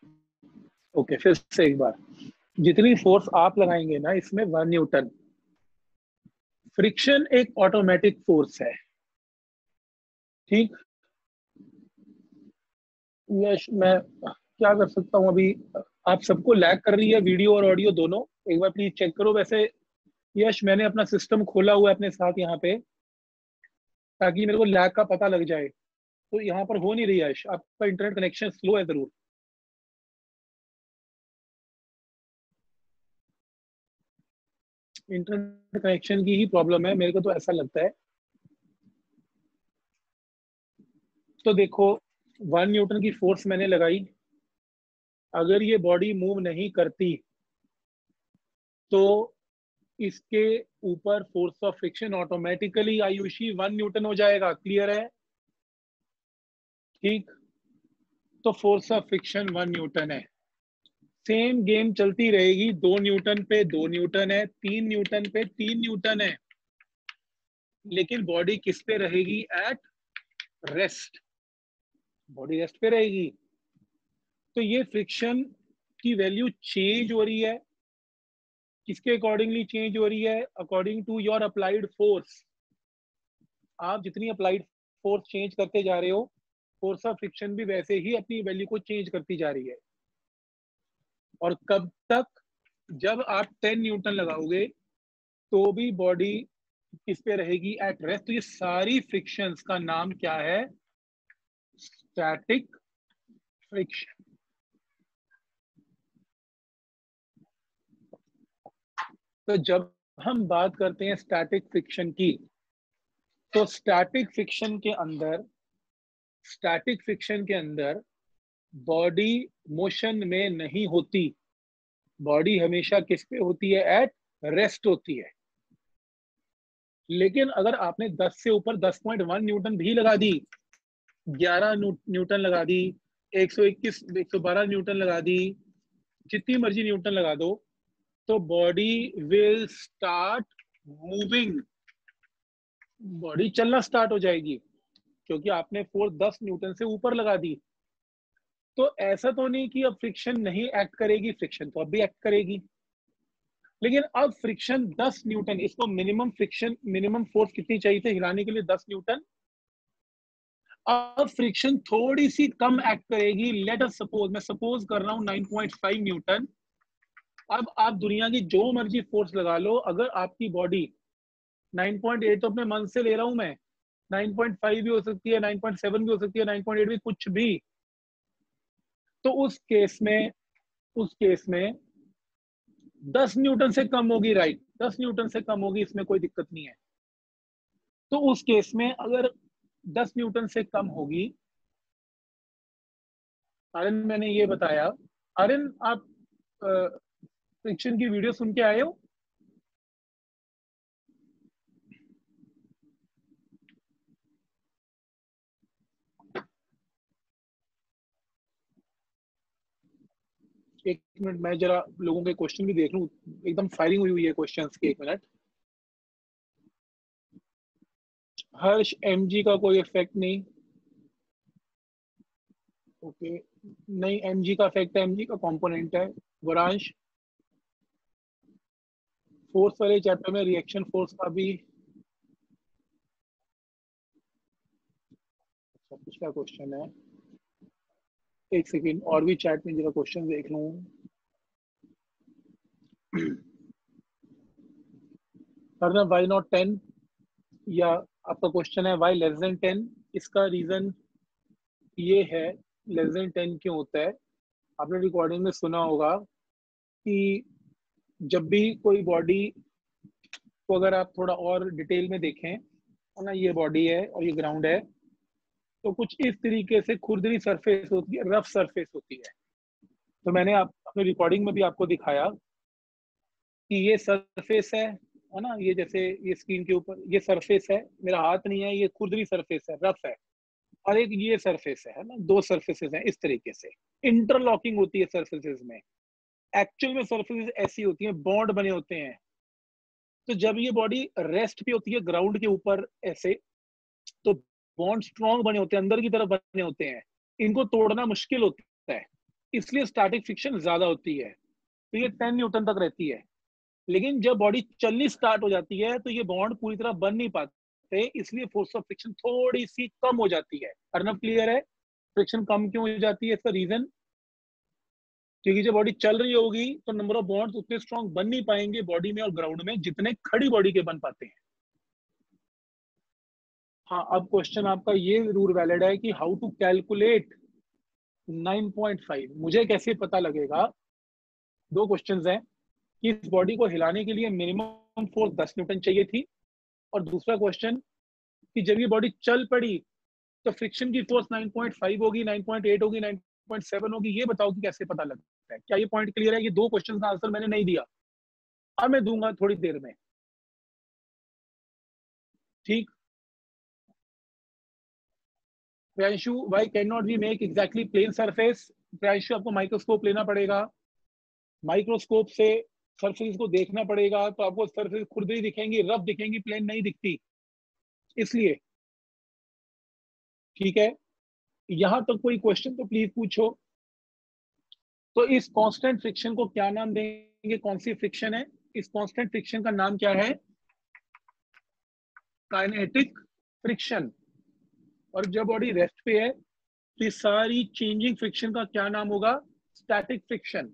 ओके, फिर से एक बार, जितनी फोर्स आप लगाएंगे ना इसमें वन न्यूटन। फ्रिक्शन एक ऑटोमेटिक फोर्स है, ठीक। यश, मैं क्या कर सकता हूँ अभी? आप सबको लैग कर रही है वीडियो और ऑडियो दोनों, एक बार प्लीज चेक करो। वैसे यश, मैंने अपना सिस्टम खोला हुआ है अपने साथ यहाँ पे, ताकि मेरे को लैग का पता लग जाए। तो यहाँ पर हो नहीं रही है यश, आपका इंटरनेट कनेक्शन स्लो है जरूर। इंटरनेट कनेक्शन की ही प्रॉब्लम है, मेरे को तो ऐसा लगता है। तो देखो, वन न्यूटन की फोर्स मैंने लगाई, अगर ये बॉडी मूव नहीं करती तो इसके ऊपर force of friction automatically Ayushi one newton हो जाएगा। क्लियर है? ठीक। तो force of friction one newton है। सेम गेम चलती रहेगी, दो न्यूटन पे दो न्यूटन है, तीन न्यूटन पे तीन न्यूटन है, लेकिन बॉडी किस पे रहेगी? At rest. बॉडी रेस्ट पे रहेगी। तो ये फ्रिक्शन की वैल्यू चेंज हो रही है, किसके अकॉर्डिंगली चेंज हो रही है? According to your applied force. आप जितनी अप्लाइड फोर्स चेंज करते जा रहे हो, फोर्स ऑफ फ्रिक्शन भी वैसे ही अपनी वैल्यू को चेंज करती जा रही है। और कब तक? जब आप टेन न्यूटन लगाओगे तो भी बॉडी किस पे रहेगी? At rest. तो ये सारी फ्रिक्शंस का नाम क्या है? Static friction. तो जब हम बात करते हैं स्टैटिक फ्रिक्शन की, तो स्टैटिक फ्रिक्शन के अंदर स्टैटिक फ्रिक्शन के अंदर बॉडी मोशन में नहीं होती, बॉडी हमेशा किस पे होती है? एट रेस्ट होती है। लेकिन अगर आपने दस से ऊपर दस पॉइंट वन न्यूटन भी लगा दी, ग्यारह न्यूटन लगा दी, एक सौ इक्कीस एक सौ बारह न्यूटन लगा दी, जितनी मर्जी न्यूटन लगा दो, तो body will start moving. Body चलना स्टार्ट हो जाएगी, क्योंकि आपने फोर्स दस न्यूटन से ऊपर लगा दी। तो ऐसा तो नहीं कि अब फ्रिक्शन नहीं एक्ट करेगी, फ्रिक्शन तो अब भी एक्ट करेगी। लेकिन अब फ्रिक्शन दस न्यूटन, इसको मिनिमम फ्रिक्शन मिनिमम फोर्स कितनी चाहिए थी हिलाने के लिए? दस न्यूटन। अब फ्रिक्शन थोड़ी सी कम एक्ट करेगी, लेट अस सपोज, मैं सपोज कर रहा हूं नाइन पॉइंट फाइव न्यूटन। अब आप दुनिया की जो मर्जी फोर्स लगा लो, अगर आपकी बॉडी नाइन पॉइंट एट, तो अपने मन से ले रहा हूं मैं, नाइन पॉइंट फाइव भी हो सकती है, नाइन पॉइंट सेवन भी हो सकती है, नाइन पॉइंट एट भी, कुछ भी, तो उस केस में उस केस में दस न्यूटन से कम होगी, राइट? दस न्यूटन से कम होगी, इसमें कोई दिक्कत नहीं है। तो उस केस में अगर दस न्यूटन से कम होगी, आर्यन मैंने ये बताया, आर्यन आप फ्रिक्शन की वीडियो सुन के आए हो? एक मिनट, मैं जरा लोगों के क्वेश्चन भी देख लूं, एकदम फायरिंग हुई हुई है क्वेश्चंस की। एक मिनट। हर्ष, एमजी का कोई इफेक्ट नहीं। ओके, नहीं, एमजी का इफेक्ट है, एमजी का कंपोनेंट है। वरांश, फोर्स वाले चैप्टर में रिएक्शन फोर्स का भी पिछला क्वेश्चन है। एक सेकेंड, और भी चैट में जरा क्वेश्चन देख लूं। करना वाई नॉट टेन, या आपका क्वेश्चन है वाई लेस देन टेन। इसका रीजन ये है, लेस देन टेन क्यों होता है? आपने रिकॉर्डिंग में सुना होगा कि जब भी कोई बॉडी को अगर आप थोड़ा और डिटेल में देखें, ना, ये बॉडी है और ये ग्राउंड है, तो कुछ इस तरीके से खुरदरी सरफेस होती है, रफ सरफेस होती है। तो मैंने आप अपनी रिकॉर्डिंग में भी आपको दिखाया कि ये सरफेस है है ना, ये जैसे ये स्क्रीन के ऊपर ये सरफेस है, मेरा हाथ नहीं है, ये खुरदरी सरफेस है, रफ है। और एक ये सरफेस है है ना, दो सरफेसेस हैं इस तरीके से, इंटरलॉकिंग होती है सरफेसेस में। एक्चुअल में सरफेसेस ऐसी होती हैं, बॉन्ड बने होते हैं। तो जब ये बॉडी रेस्ट पे होती है ग्राउंड के ऊपर ऐसे, तो बॉन्ड स्ट्रॉन्ग बने होते हैं, अंदर की तरफ बने होते हैं, इनको तोड़ना मुश्किल होता है। इसलिए स्टैटिक फ्रिक्शन ज्यादा होती है, तो ये टेन न्यूटन तक रहती है। लेकिन जब बॉडी चलनी स्टार्ट हो जाती है तो ये बॉन्ड पूरी तरह बन नहीं पाते, इसलिए फोर्स ऑफ फ्रिक्शन थोड़ी सी कम हो जाती है। अर्नव क्लियर है? फ्रिक्शन कम क्यों हो जाती है, इसका रीजन क्योंकि जब बॉडी चल रही होगी तो नंबर ऑफ बॉन्ड्स उतने स्ट्रॉन्ग बन नहीं पाएंगे बॉडी में और ग्राउंड में जितने खड़ी बॉडी के बन पाते हैं। हाँ, अब क्वेश्चन आपका ये जरूर वैलिड है कि how to calculate nine point five, मुझे कैसे पता लगेगा। दो क्वेश्चंस हैं कि इस बॉडी को हिलाने के लिए मिनिमम फोर्स दस न्यूटन चाहिए थी, और दूसरा क्वेश्चन कि जब ये बॉडी चल पड़ी तो फ्रिक्शन की फोर्स नाइन पॉइंट फाइव होगी, नाइन पॉइंट एट होगी, नाइन पॉइंट सेवन होगी। ये बताओ कि कैसे पता लगता है। क्या ये पॉइंट क्लियर है? ये दो क्वेश्चन का आंसर मैंने नहीं दिया, अब मैं दूंगा थोड़ी देर में। ठीक। Priyanshu, why can not we make exactly plane surface? Priyanshu, आपको माइक्रोस्कोप लेना पड़ेगा, माइक्रोस्कोप से सरफेस को देखना पड़ेगा, तो आपको सरफेस खुद ही दिखेंगी, रफ दिखेंगी, प्लेन नहीं दिखती, इसलिए। ठीक है, यहां तक कोई क्वेश्चन तो प्लीज पूछो। तो इस कांस्टेंट फ्रिक्शन को क्या नाम देंगे? कौन सी फ्रिक्शन है? इस कांस्टेंट फ्रिक्शन का नाम क्या है? Kinetic friction. और जब बॉडी रेस्ट पे है तो ये सारी चेंजिंग फ्रिक्शन का क्या नाम होगा? Static friction.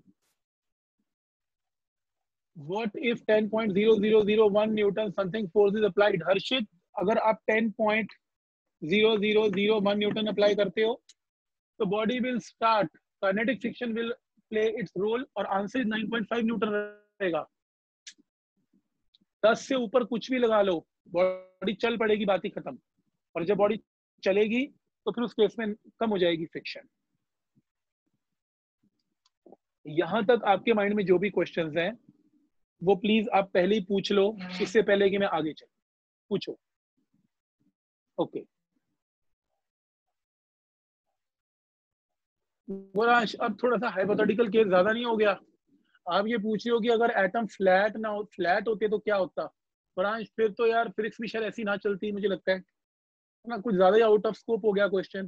What if ten point zero zero zero one newton something force is applied? Harshit, अगर आप ten point zero zero zero one newton apply करते हो तो body will start, kinetic friction will play its role, और answer nine point five newton रहेगा। दस से ऊपर कुछ भी लगा लो, बॉडी चल पड़ेगी, बात ही खत्म। और जब बॉडी चलेगी तो फिर उस केस में कम हो जाएगी फ्रिक्शन। यहां तक आपके माइंड में जो भी क्वेश्चंस हैं वो प्लीज आप पहले ही पूछ लो, इससे पहले कि मैं आगे चलूं। पूछो। ओके, अब थोड़ा सा हाइपोथेटिकल केस ज्यादा नहीं हो गया? आप ये पूछ रहे हो कि अगर एटम फ्लैट ना हो, फ्लैट होते तो क्या होता? ब्रांच, फिर तो यार फिजिक्स भी शायद ऐसी ना चलती, मुझे लगता है ना, कुछ ज्यादा ही आउट ऑफ स्कोप हो गया क्वेश्चन।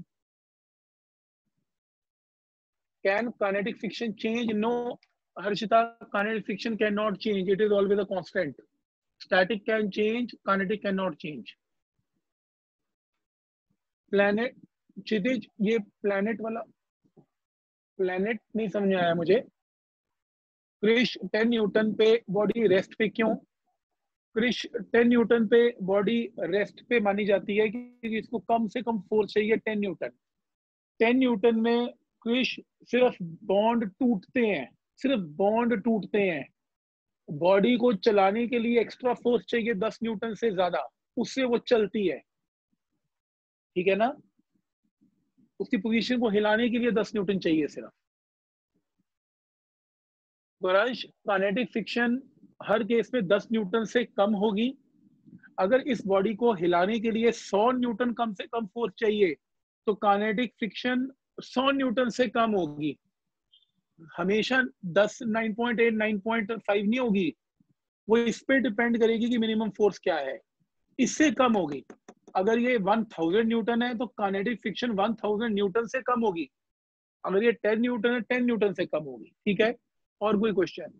Can kinetic friction change? No Harshita, kinetic friction can not change, it is always a constant. Static can change, kinetic can not change. Planet, Kshitij, ये प्लैनेट वाला प्लैनेट नहीं समझ आया मुझे। क्रिश, टेन न्यूटन पे बॉडी रेस्ट पे क्यों? क्रिश, टेन न्यूटन पे बॉडी रेस्ट पे मानी जाती है क्योंकि इसको कम से कम फोर्स चाहिए टेन न्यूटन। टेन न्यूटन में क्रिश सिर्फ बॉन्ड टूटते हैं, सिर्फ बॉन्ड टूटते हैं। बॉडी को चलाने के लिए एक्स्ट्रा फोर्स चाहिए दस न्यूटन से ज्यादा, उससे वो चलती है। ठीक है ना? उसकी पोजीशन को हिलाने के लिए दस न्यूटन चाहिए सिर्फ। काइनेटिक फ्रिक्शन हर केस में दस न्यूटन से कम होगी। अगर इस बॉडी को हिलाने के लिए सौ न्यूटन कम से कम फोर्स चाहिए तो काइनेटिक फ्रिक्शन सौ न्यूटन से कम होगी। हमेशा दस, nine point eight, nine point five नहीं होगी, वो इस पे डिपेंड करेगी कि मिनिमम फोर्स क्या है, इससे कम होगी। अगर ये वन थाउज़ेंड न्यूटन है तो kinetic friction one thousand newton से कम होगी। अगर ये टेन न्यूटन है, टेन न्यूटन से कम होगी। ठीक है, और कोई क्वेश्चन?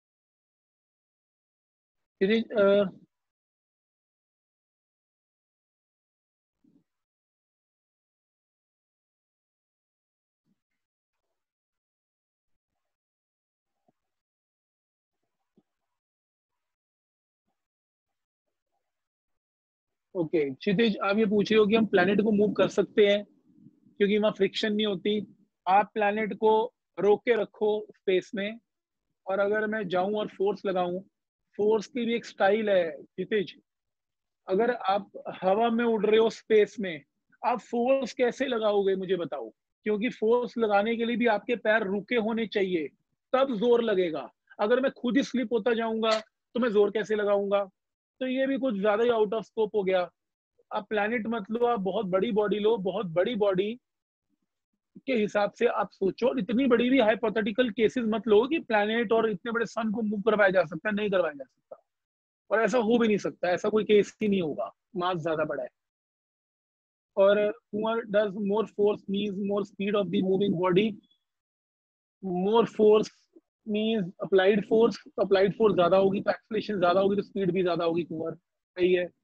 ओके क्षितिज, आप ये पूछ रहे हो कि हम प्लैनेट को मूव कर सकते हैं क्योंकि वहां फ्रिक्शन नहीं होती। आप प्लैनेट को रोक के रखो स्पेस में, और अगर मैं जाऊं और फोर्स लगाऊं, फोर्स की भी एक स्टाइल है क्षितिज। अगर आप हवा में उड़ रहे हो स्पेस में, आप फोर्स कैसे लगाओगे मुझे बताओ? क्योंकि फोर्स लगाने के लिए भी आपके पैर रुके होने चाहिए, तब जोर लगेगा। अगर मैं खुद ही स्लिप होता जाऊंगा तो मैं जोर कैसे लगाऊंगा? तो ये भी कुछ ज्यादा ही आउट ऑफ स्कोप हो गया। आप प्लैनेट मत लो, आप बहुत बड़ी बॉडी लो, बहुत बड़ी बॉडी के हिसाब से आप सोचो। और इतनी बड़ी भी हाइपोथेटिकल केसेस मत लो कि प्लैनेट और इतने बड़े सन को मूव करवाया जा सकता है, नहीं करवाया जा सकता, और ऐसा हो भी नहीं सकता, ऐसा कोई केस ही नहीं होगा, मास ज्यादा बड़ा है। और poor does more force means more speed of the moving body? More force means applied force, तो अप्लाइड फोर्स ज्यादा होगी तो एक्सेलरेशन ज्यादा होगी तो स्पीड भी ज्यादा होगी कुमार, सही है।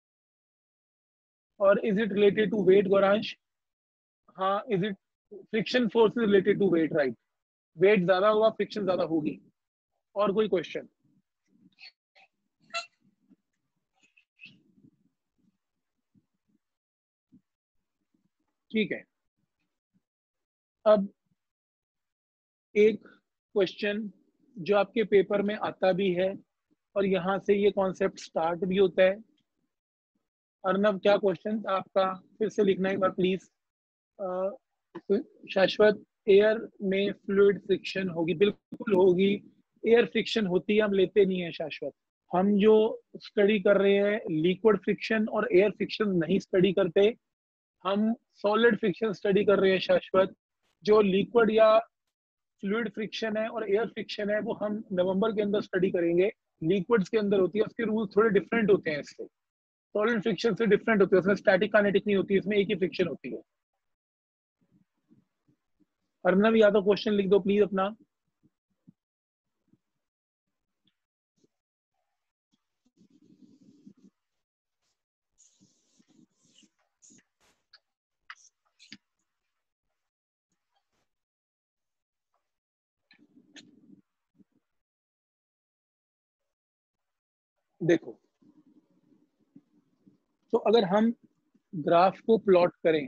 और is it related to weight Gauransh? हाँ, is it friction force is related to weight, right. Weight ज्यादा होगा, फ्रिक्शन ज्यादा होगी। और कोई क्वेश्चन? ठीक है, अब एक क्वेश्चन जो आपके पेपर में आता भी है और यहाँ से ये कॉन्सेप्ट स्टार्ट भी होता है। अर्नव, क्या क्वेश्चन आपका? फिर से लिखना एक बार प्लीज। शाश्वत, एयर में फ्लूइड फ्रिक्शन होगी? बिल्कुल होगी। एयर फ्रिक्शन होती है, हम लेते नहीं है शाश्वत। हम जो स्टडी कर रहे हैं लिक्विड फ्रिक्शन और एयर फ्रिक्शन नहीं स्टडी करते, हम सॉलिड फ्रिक्शन स्टडी कर रहे हैं शाश्वत। जो लिक्विड या फ्लूइड फ्रिक्शन है और एयर फ्रिक्शन है वो हम नवंबर के अंदर स्टडी करेंगे। लिक्विड्स के अंदर होती है, उसके रूल थोड़े डिफरेंट होते हैं इससे। सॉलिड फ्रिक्शन से डिफरेंट होती है, उसमें स्टैटिक काइनेटिक नहीं होती, इसमें एक ही फ्रिक्शन होती है। अर्नव, या तो क्वेश्चन लिख दो प्लीज अपना। देखो, तो अगर हम ग्राफ को प्लॉट करें,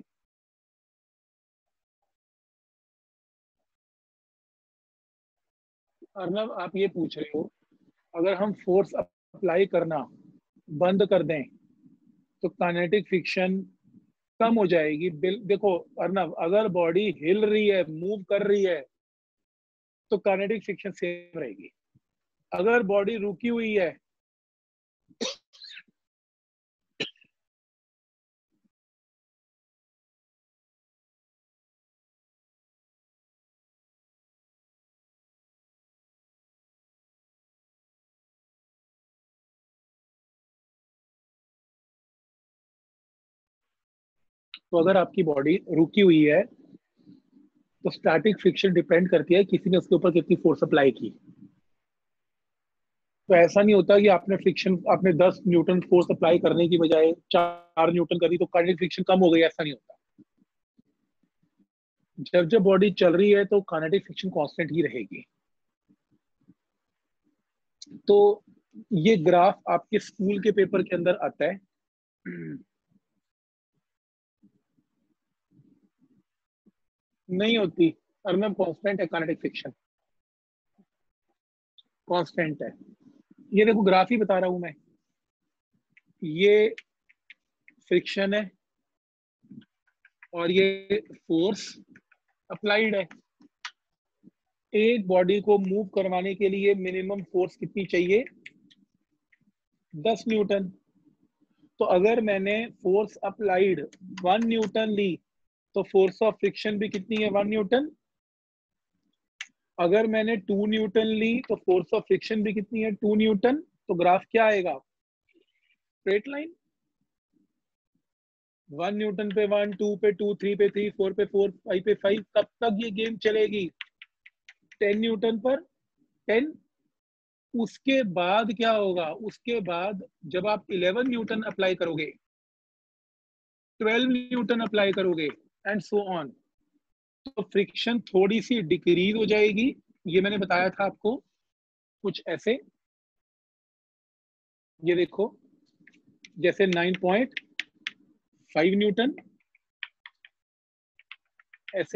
अर्नव आप ये पूछ रहे हो अगर हम फोर्स अप्लाई करना बंद कर दें तो काइनेटिक फ्रिक्शन कम हो जाएगी। देखो अर्नव, अगर बॉडी हिल रही है, मूव कर रही है, तो काइनेटिक फ्रिक्शन सेम रहेगी। अगर बॉडी रुकी हुई है, तो अगर आपकी बॉडी रुकी हुई है तो स्टैटिक फ्रिक्शन डिपेंड करती है किसी ने उसके ऊपर कितनी फोर्स अप्लाई की। तो ऐसा नहीं होता कि आपने फ्रिक्शन आपने दस न्यूटन फोर्स अप्लाई करने की बजाय चार न्यूटन कर दी तो काइनेटिक फ्रिक्शन कम हो गई, ऐसा नहीं होता। जब जब बॉडी चल रही है तो काइनेटिक फ्रिक्शन कांस्टेंट ही रहेगी। तो ये ग्राफ आपके स्कूल के पेपर के अंदर आता है। नहीं होती अर्नब, कांस्टेंट है काइनेटिक फ्रिक्शन, कांस्टेंट है। ये देखो ग्राफ ही बता रहा हूं मैं, ये फ्रिक्शन है और ये फोर्स अप्लाइड है। एक बॉडी को मूव करवाने के लिए मिनिमम फोर्स कितनी चाहिए? दस न्यूटन। तो अगर मैंने फोर्स अप्लाइड वन न्यूटन ली तो फोर्स ऑफ फ्रिक्शन भी कितनी है? One newton. अगर मैंने टू न्यूटन ली तो फोर्स ऑफ फ्रिक्शन भी कितनी है? Two Newton. तो ग्राफ क्या आएगा? Straight line. वन न्यूटन पे वन, टू पे टू, थ्री पे थ्री, फोर पे फोर, फाइव पे फाइव। कब तक ये गेम चलेगी? टेन न्यूटन पर टेन। उसके बाद क्या होगा? उसके बाद जब आप इलेवन न्यूटन अप्लाई करोगे, ट्वेल्व न्यूटन अप्लाई करोगे एंड सो ऑन, तो फ्रिक्शन थोड़ी सी डिक्रीज हो जाएगी। ये मैंने बताया था आपको, कुछ ऐसे। ये देखो, जैसे नाइन पॉइंट फाइव न्यूटन ऐसे।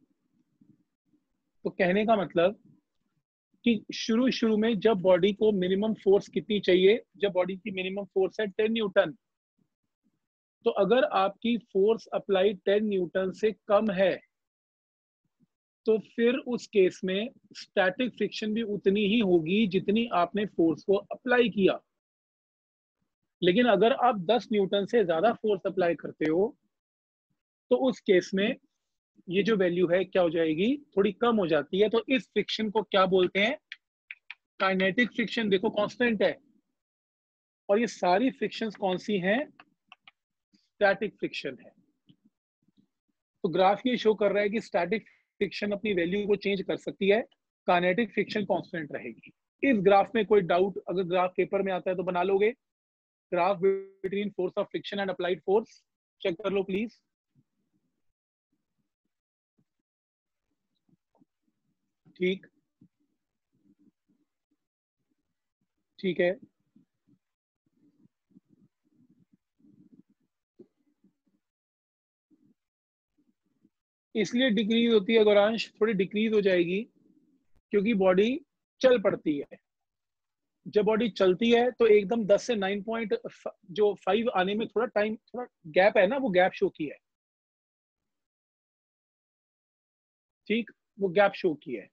तो कहने का मतलब कि शुरू शुरू में जब बॉडी को मिनिमम फोर्स कितनी चाहिए? जब बॉडी की मिनिमम फोर्स है टेन न्यूटन, तो अगर आपकी फोर्स अप्लाई टेन न्यूटन से कम है तो फिर उस केस में स्टैटिक फ्रिक्शन भी उतनी ही होगी जितनी आपने फोर्स को अप्लाई किया। लेकिन अगर आप दस न्यूटन से ज्यादा फोर्स अप्लाई करते हो तो उस केस में ये जो वैल्यू है क्या हो जाएगी? थोड़ी कम हो जाती है। तो इस फ्रिक्शन को क्या बोलते हैं? Kinetic friction. देखो कांस्टेंट है, और ये सारी फ्रिक्शंस कौन सी हैं? स्टैटिक फ्रिक्शन है। तो ग्राफ ये शो कर रहा है कि स्टैटिक फ्रिक्शन अपनी वैल्यू को चेंज कर सकती है, काइनेटिक फ्रिक्शन कांस्टेंट रहेगी। इस ग्राफ में कोई डाउट अगर ग्राफ पेपर में आता है तो बना लोगे। Graph between force of friction and applied force check कर लो प्लीज। ठीक ठीक है, इसलिए डिक्रीज होती है गौरांश, थोड़ी डिक्रीज हो जाएगी क्योंकि बॉडी चल पड़ती है। जब बॉडी चलती है तो एकदम दस से नाइन पॉइंट जो फाइव आने में थोड़ा टाइम, थोड़ा गैप है ना, वो गैप शो की है। ठीक, वो गैप शो की है।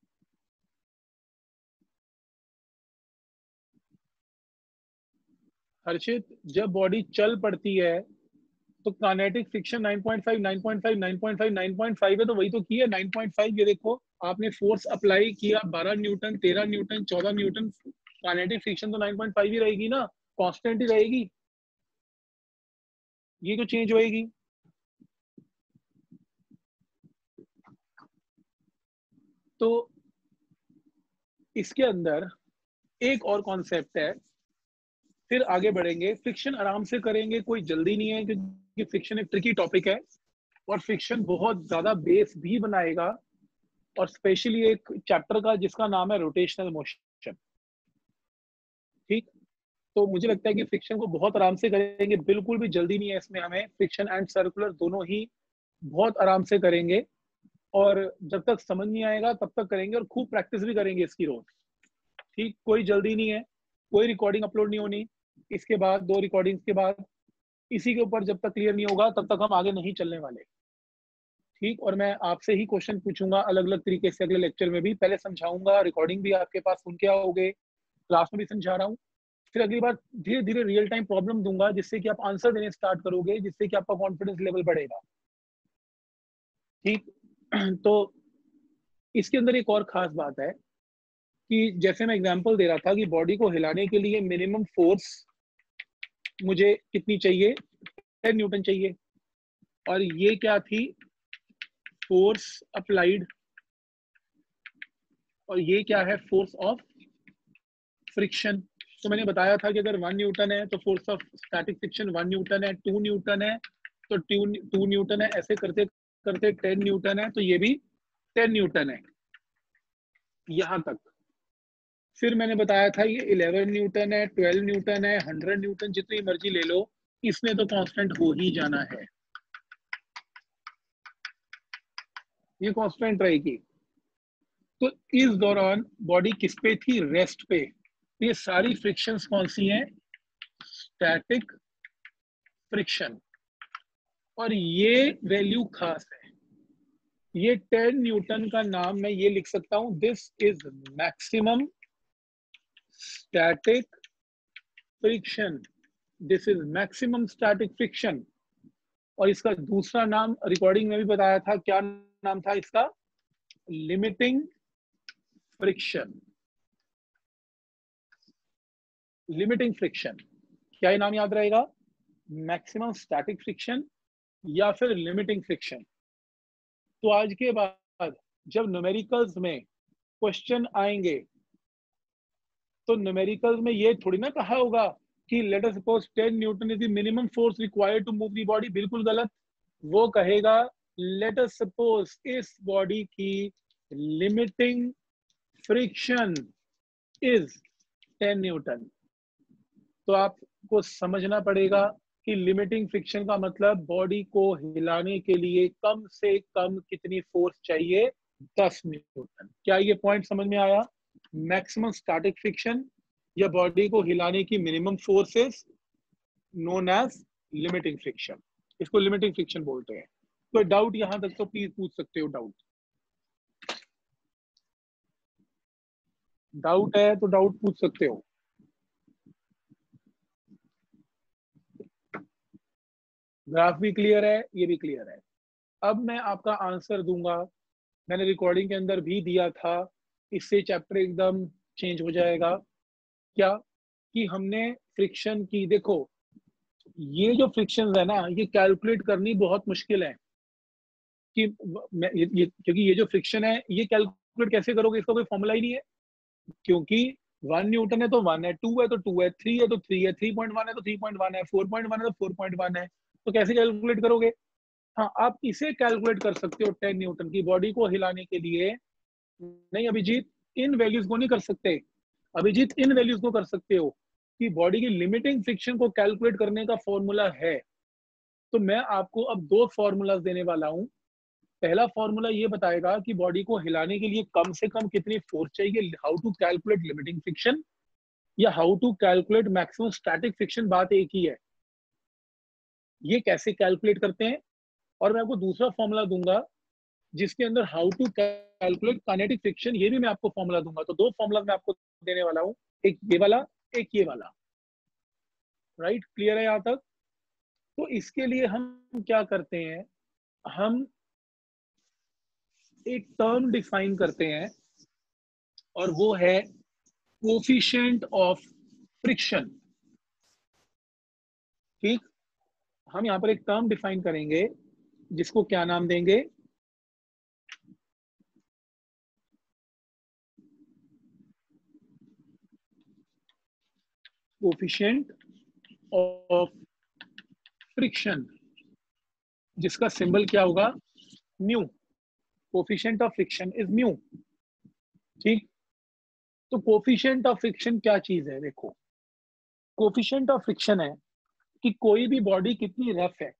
हर्षित, जब बॉडी चल पड़ती है तो kinetic friction nine point five, nine point five, nine point five, nine point five है, तो वही तो की है नाइन पॉइंट फाइव। ये देखो आपने फोर्स अप्लाई किया बारह न्यूटन, तेरह न्यूटन, चौदह न्यूटन, काइनेटिक फ्रिक्शन तो नाइन पॉइंट फाइव ही रहेगी ना, कांस्टेंट ही रहेगी, ये तो चेंज होएगी। तो इसके अंदर एक और कॉन्सेप्ट है, फिर आगे बढ़ेंगे। फ्रिक्शन आराम से करेंगे, कोई जल्दी नहीं है क्योंकि फ्रिक्शन एक ट्रिकी टॉपिक है और फ्रिक्शन बहुत ज्यादा बेस भी बनाएगा, और स्पेशली एक चैप्टर का जिसका नाम है रोटेशनल मोशन। ठीक, तो मुझे लगता है कि फ्रिक्शन को बहुत आराम से करेंगे, बिल्कुल भी जल्दी नहीं है इसमें हमें। फ्रिक्शन एंड सर्कुलर दोनों ही बहुत आराम से करेंगे, और जब तक समझ नहीं आएगा तब तक करेंगे, और खूब प्रैक्टिस भी करेंगे इसकी रोज। ठीक, कोई जल्दी नहीं है, कोई रिकॉर्डिंग अपलोड नहीं होनी इसके बाद, दो रिकॉर्डिंग्स के बाद। इसी के ऊपर जब तक क्लियर नहीं होगा तब तक हम आगे नहीं चलने वाले। ठीक, और मैं आपसे ही क्वेश्चन पूछूंगा अलग अलग तरीके से अगले लेक्चर में भी, पहले समझाऊंगा, रिकॉर्डिंग भी आपके पास सुन के आओगे, क्लास में भी समझा रहा हूँ। फिर अगली बार धीरे धीरे रियल टाइम प्रॉब्लम दूंगा जिससे कि आप आंसर देने स्टार्ट करोगे, जिससे कि आपका कॉन्फिडेंस लेवल बढ़ेगा। ठीक, तो इसके अंदर एक और खास बात है कि जैसे मैं एग्जांपल दे रहा था कि बॉडी को हिलाने के लिए मिनिमम फोर्स मुझे कितनी चाहिए, टेन न्यूटन चाहिए, और ये क्या थी, फोर्स अप्लाइड, और ये क्या है, फोर्स ऑफ फ्रिक्शन। तो मैंने बताया था कि अगर वन न्यूटन है तो force of static friction one newton है, टू न्यूटन है तो टू टू न्यूटन है, ऐसे करते करते टेन न्यूटन है तो ये भी टेन न्यूटन है यहां तक। फिर मैंने बताया था ये इलेवन न्यूटन है, ट्वेल्व न्यूटन है, हंड्रेड न्यूटन, जितनी मर्जी ले लो, इसमें तो कांस्टेंट हो ही जाना है, ये कांस्टेंट रहेगी। तो इस दौरान बॉडी किस पे थी, रेस्ट पे। ये सारी फ्रिक्शंस कौन सी हैं, स्टैटिक फ्रिक्शन, और ये वैल्यू खास है। ये टेन न्यूटन का नाम मैं ये लिख सकता हूं, this is maximum static friction, this is maximum static friction. और इसका दूसरा नाम रिकॉर्डिंग में भी बताया था, क्या नाम था इसका, लिमिटिंग फ्रिक्शन। लिमिटिंग फ्रिक्शन, क्या ये नाम याद रहेगा, मैक्सिमम स्टैटिक फ्रिक्शन या फिर लिमिटिंग फ्रिक्शन। तो आज के बाद जब न्यूमेरिकल्स में क्वेश्चन आएंगे तो न्यूमेरिकल्स में ये थोड़ी ना कहा होगा कि let us suppose ten newton is the minimum force required to move the body, बिल्कुल गलत। वो कहेगा लेट अस सपोज इस बॉडी की limiting friction is ten newton. तो आपको समझना पड़ेगा कि लिमिटिंग फ्रिक्शन का मतलब बॉडी को हिलाने के लिए कम से कम कितनी फोर्स चाहिए, दस न्यूटन। क्या ये पॉइंट समझ में आया, मैक्सिमम स्टैटिक फ्रिक्शन या बॉडी को हिलाने की minimum forces known as limiting friction, इसको लिमिटिंग फ्रिक्शन बोलते हैं। तो डाउट यहां तक तो प्लीज पूछ सकते हो, डाउट डाउट है तो डाउट पूछ सकते हो। ग्राफ भी क्लियर है, ये भी क्लियर है। अब मैं आपका आंसर दूंगा, मैंने रिकॉर्डिंग के अंदर भी दिया था, इससे चैप्टर एकदम चेंज हो जाएगा। क्या कि हमने फ्रिक्शन की, देखो ये जो फ्रिक्शन है ना, ये कैलकुलेट करनी बहुत मुश्किल है। कि मैं ये, ये क्योंकि ये जो फ्रिक्शन है ये कैलकुलेट कैसे करोगे, इसका कोई फॉर्मूला ही नहीं है, क्योंकि वन न्यूटन है तो वन है, टू है तो टू है, थ्री है तो थ्री है, थ्री पॉइंट वन है तो थ्री पॉइंट वन है, फोर पॉइंट वन है तो फोर पॉइंट वन है, तो कैसे कैलकुलेट करोगे? हाँ, आप इसे कैलकुलेट कर सकते हो टेन न्यूटन की बॉडी को हिलाने के लिए। नहीं अभिजीत, इन वैल्यूज को नहीं कर सकते। अभिजीत, इन वैल्यूज को कर सकते हो कि बॉडी की लिमिटिंग फ्रिक्शन को कैलकुलेट करने का फॉर्मूला है। तो मैं आपको अब दो फॉर्मूलाज देने वाला हूं। पहला फॉर्मूला ये बताएगा कि बॉडी को हिलाने के लिए कम से कम कितनी फोर्स चाहिए, how to calculate limiting friction, या how to calculate maximum static friction, बात एक ही है। ये कैसे कैलकुलेट करते हैं, और मैं आपको दूसरा फॉर्मूला दूंगा जिसके अंदर how to calculate kinetic friction, ये भी मैं आपको फॉर्मूला दूंगा। तो दो फॉर्मूला मैं आपको देने वाला हूं, एक ये वाला, एक ये वाला। राइट, क्लियर है यहां तक? तो इसके लिए हम क्या करते हैं, हम एक टर्म डिफाइन करते हैं और वो है कोफिशिएंट ऑफ फ्रिक्शन। ठीक, हम यहां पर एक टर्म डिफाइन करेंगे जिसको क्या नाम देंगे, कोफिशिएंट ऑफ फ्रिक्शन, जिसका सिंबल क्या होगा, mu. Coefficient of friction is mu. ठीक, तो कोफिशिएंट ऑफ फ्रिक्शन क्या चीज है, देखो, कोफिशिएंट ऑफ फ्रिक्शन है कि कोई भी बॉडी कितनी रफ है,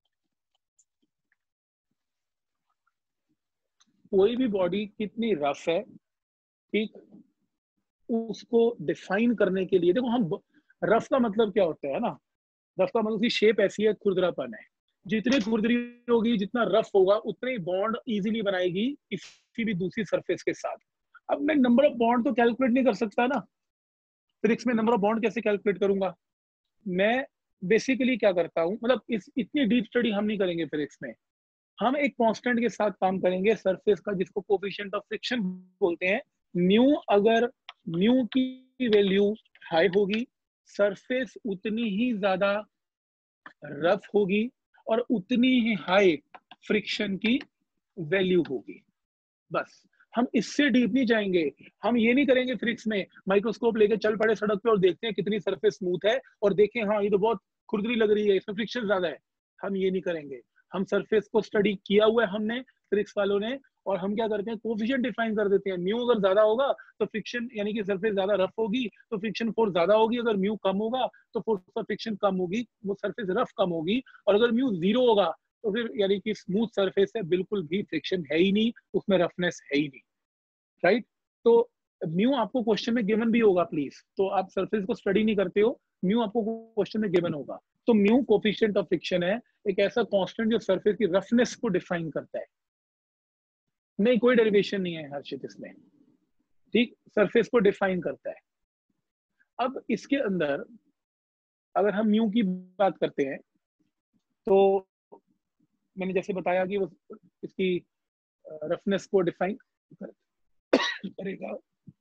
कोई भी बॉडी कितनी रफ है, ठीक, उसको डिफाइन करने के लिए, देखो हम, रफ का मतलब क्या होता है ना, रफ का मतलब उसकी शेप ऐसी है, खुरदरापन है। जितनी खुरदरी होगी, जितना रफ होगा, उतने ही बॉन्ड इजीली बनाएगी किसी भी दूसरी सरफेस के साथ। अब मैं नंबर ऑफ बॉन्ड तो कैलकुलेट नहीं कर सकता ना, फिजिक्स में नंबर ऑफ बॉन्ड कैसे कैलकुलेट करूंगा? मैं बेसिकली क्या करता हूँ, मतलब इस इतनी डीप स्टडी हम नहीं करेंगे फिजिक्स में, हम एक कांस्टेंट के साथ काम करेंगे सरफेस का, जिसको कोफिशिएंट ऑफ फ्रिक्शन बोलते हैं। म्यू, अगर म्यू की वैल्यू हाई होगी, सरफेस उतनी ही ज्यादा रफ होगी और उतनी ही हाई फ्रिक्शन की वैल्यू होगी। बस, हम इससे डीप नहीं जाएंगे। हम ये नहीं करेंगे फिजिक्स में माइक्रोस्कोप लेके चल पड़े सड़क पे और देखते हैं कितनी सरफेस स्मूथ है और देखें हाँ ये तो बहुत खुरदरी लग रही है, इसमें फ्रिक्शन ज्यादा है। हम ये नहीं करेंगे। हम सरफेस को स्टडी किया हुआ है हमने, फिजिक्स वालों ने, और हम क्या करते हैं, कोफिशिएंट डिफाइन कर देते हैं। म्यू अगर ज्यादा होगा तो फ्रिक्शन, यानी कि सरफेस ज्यादा रफ होगी तो फ्रिक्शन फोर्स ज्यादा होगी, अगर म्यू कम होगा तो फोर्स ऑफ फ्रिक्शन कम होगी, वो सरफेस रफ कम होगी, और अगर म्यू जीरो होगा तो फिर यानी कि स्मूथ सरफेस है, बिल्कुल भी फ्रिक्शन है ही नहीं, उसमें रफनेस है ही नहीं। राइट, तो म्यू आपको क्वेश्चन में गिवन भी होगा प्लीज, तो आप सरफेस को स्टडी नहीं करते हो, म्यू आपको क्वेश्चन में गिवन होगा। तो म्यू कोफिशिएंट ऑफ फ्रिक्शन है, एक ऐसा कांस्टेंट जो सरफेस की रफनेस को डिफाइन करता है। नहीं, कोई डेरिवेशन नहीं है हर्षित इसमें, ठीक, सरफेस को डिफाइन करता है। अब इसके अंदर अगर हम म्यू की बात करते हैं तो मैंने जैसे बताया कि वो इसकी रफनेस को डिफाइन करेगा।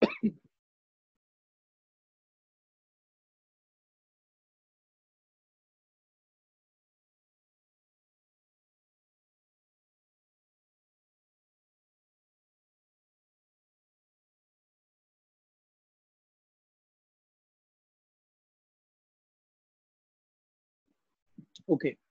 Okay okay.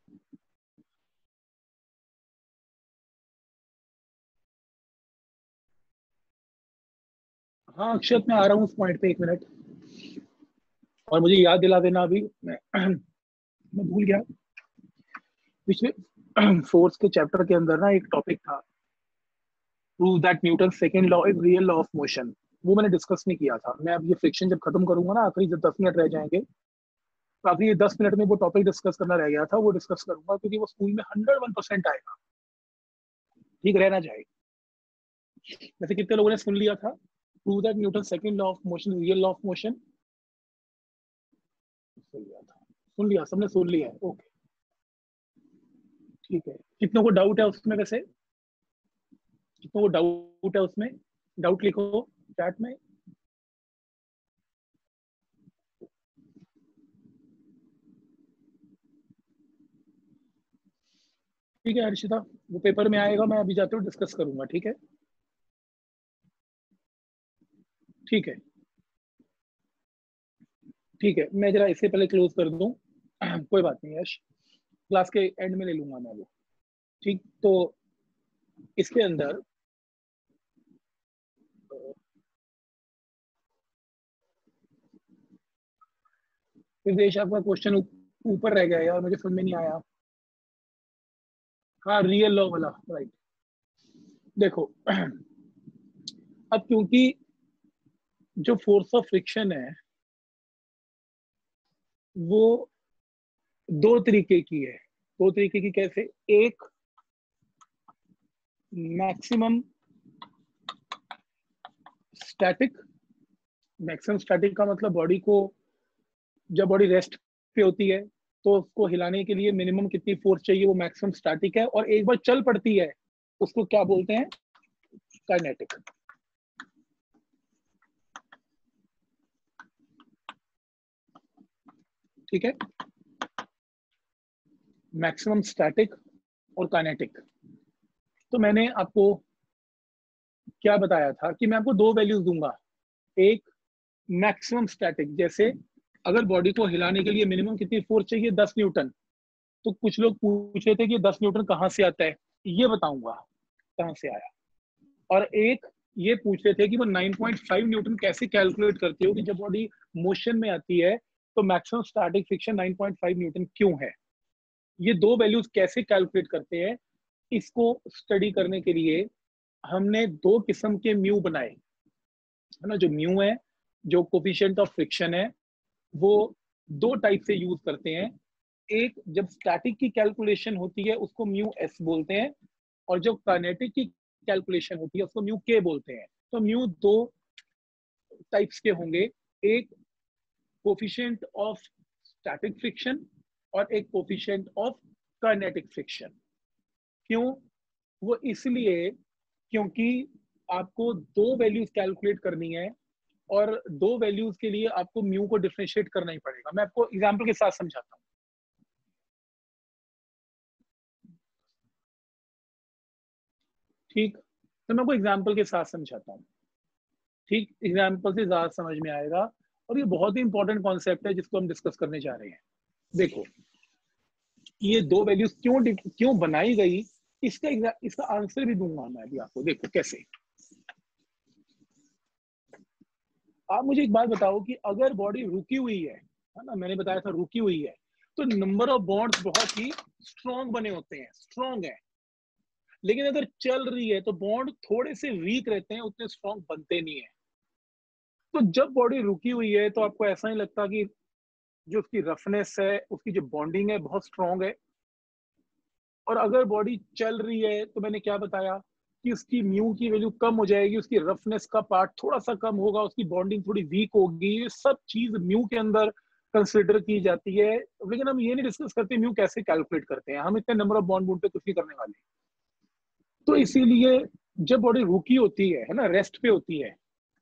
हाँ अक्षत, मैं आ रहा हूँ उस पॉइंट पे, एक मिनट, और मुझे याद दिला देना अभी, मैं मैं भूल गया। पिछले फोर्स के चैप्टर के अंदर ना एक टॉपिक था, prove that Newton second law is real law of motion. वो मैंने डिस्कस नहीं किया था। मैं अब ये फ्रिक्शन जब खत्म करूंगा ना, आखिरी जब दस मिनट रह जाएंगे, तो आखिरी ये दस मिनट में वो टॉपिक डिस्कस करना रह गया था, वो डिस्कस करूंगा, क्योंकि वो स्कूल में हंड्रेड वन परसेंट आएगा। ठीक, रहना जाए। वैसे कितने लोगों ने सुन लिया था, prove that Newton second law of motion real law of motion? सुन लिया था, सुन लिया, सबने सुन लिया है, ओके ठीक है। कितनों को डाउट है उसमें, वैसे कितनों को डाउट है उसमें? डाउट लिखो चैट में। ठीक है हर्षिता, वो पेपर में आएगा, मैं अभी जाते हुए डिस्कस करूंगा। ठीक है ठीक है ठीक है, मैं जरा इससे पहले क्लोज कर दूं। कोई बात नहीं यश, क्लास के एंड में ले लूंगा मैं वो। ठीक, तो इसके अंदर विदेश आपका क्वेश्चन ऊपर रह गया यार, मुझे समझ में नहीं आया। हाँ, रियल लॉ वाला, राइट। देखो अब क्योंकि जो फोर्स ऑफ फ्रिक्शन है वो दो तरीके की है। दो तरीके की कैसे? एक मैक्सिमम स्टैटिक। मैक्सिमम स्टैटिक का मतलब बॉडी को, जब बॉडी रेस्ट पे होती है तो उसको हिलाने के लिए मिनिमम कितनी फोर्स चाहिए, वो मैक्सिमम स्टैटिक है। और एक बार चल पड़ती है उसको क्या बोलते हैं? काइनेटिक। ठीक है, मैक्सिमम स्टैटिक और काइनेटिक। तो मैंने आपको क्या बताया था कि मैं आपको दो वैल्यूज दूंगा। एक मैक्सिमम स्टैटिक, जैसे अगर बॉडी को हिलाने के लिए मिनिमम कितनी फोर्स चाहिए, दस न्यूटन। तो कुछ लोग पूछ रहे थे कि दस न्यूटन कहाँ से आता है, ये बताऊंगा कहाँ से आया। और एक ये पूछ रहे थे कि वो नाइन पॉइंट फाइव न्यूटन कैसे कैलकुलेट करते हो कि जब बॉडी मोशन में आती है तो maximum static friction nine point five newton क्यों है। ये दो वैल्यूज कैसे कैलकुलेट करते हैं, इसको स्टडी करने के लिए हमने दो किस्म के म्यू बनाए, है ना। जो म्यू है, जो कोफिशिएंट ऑफ फ्रिक्शन है, वो दो टाइप से यूज करते हैं। एक, जब स्टैटिक की कैलकुलेशन होती है उसको म्यू एस बोलते हैं, और जब काइनेटिक की कैलकुलेशन होती है उसको म्यू के बोलते हैं। तो म्यू दो टाइप्स के होंगे, एक कोफिशिएंट ऑफ स्टैटिक फ्रिक्शन और एक कोफिशिएंट ऑफ काइनेटिक फ्रिक्शन। क्यों? वो इसलिए क्योंकि आपको दो वैल्यूज कैलकुलेट करनी है, और दो वैल्यूज के लिए आपको म्यू को डिफरेंशिएट करना ही पड़ेगा। मैं आपको एग्जांपल के साथ समझाता हूँ। ठीक, तो मैं आपको एग्जांपल के साथ समझाता हूँ। ठीक, एग्जांपल से ज्यादा समझ में आएगा, और ये बहुत ही इंपॉर्टेंट कॉन्सेप्ट है जिसको हम डिस्कस करने जा रहे हैं। देखो, ये दो वैल्यूज क्यों क्यों बनाई गई, इसका इसका आंसर भी दूंगा मैं अभी आपको। देखो कैसे। आप मुझे एक बात बताओ कि अगर बॉडी रुकी हुई है है ना, मैंने बताया था रुकी हुई है, तो नंबर ऑफ बॉन्ड्स बहुत ही स्ट्रॉन्ग बने होते हैं, स्ट्रॉन्ग है। लेकिन अगर चल रही है तो बॉन्ड थोड़े से वीक रहते हैं, उतने स्ट्रॉन्ग बनते नहीं है। तो जब बॉडी रुकी हुई है तो आपको ऐसा नहीं लगता कि जो उसकी रफनेस है, उसकी जो बॉन्डिंग है बहुत स्ट्रॉन्ग है। और अगर बॉडी चल रही है तो मैंने क्या बताया कि उसकी म्यू की वैल्यू कम हो जाएगी, उसकी रफनेस का पार्ट थोड़ा सा कम होगा, उसकी बॉन्डिंग थोड़ी वीक होगी। ये सब चीज म्यू के अंदर कंसिडर की जाती है। लेकिन हम ये नहीं डिस्कस करते म्यू कैसे कैलकुलेट करते हैं, हम इतने नंबर ऑफ बॉन्ड बूंड पे कुछ नहीं करने वाले। तो इसीलिए जब बॉडी रुकी होती है है ना, रेस्ट पे होती है,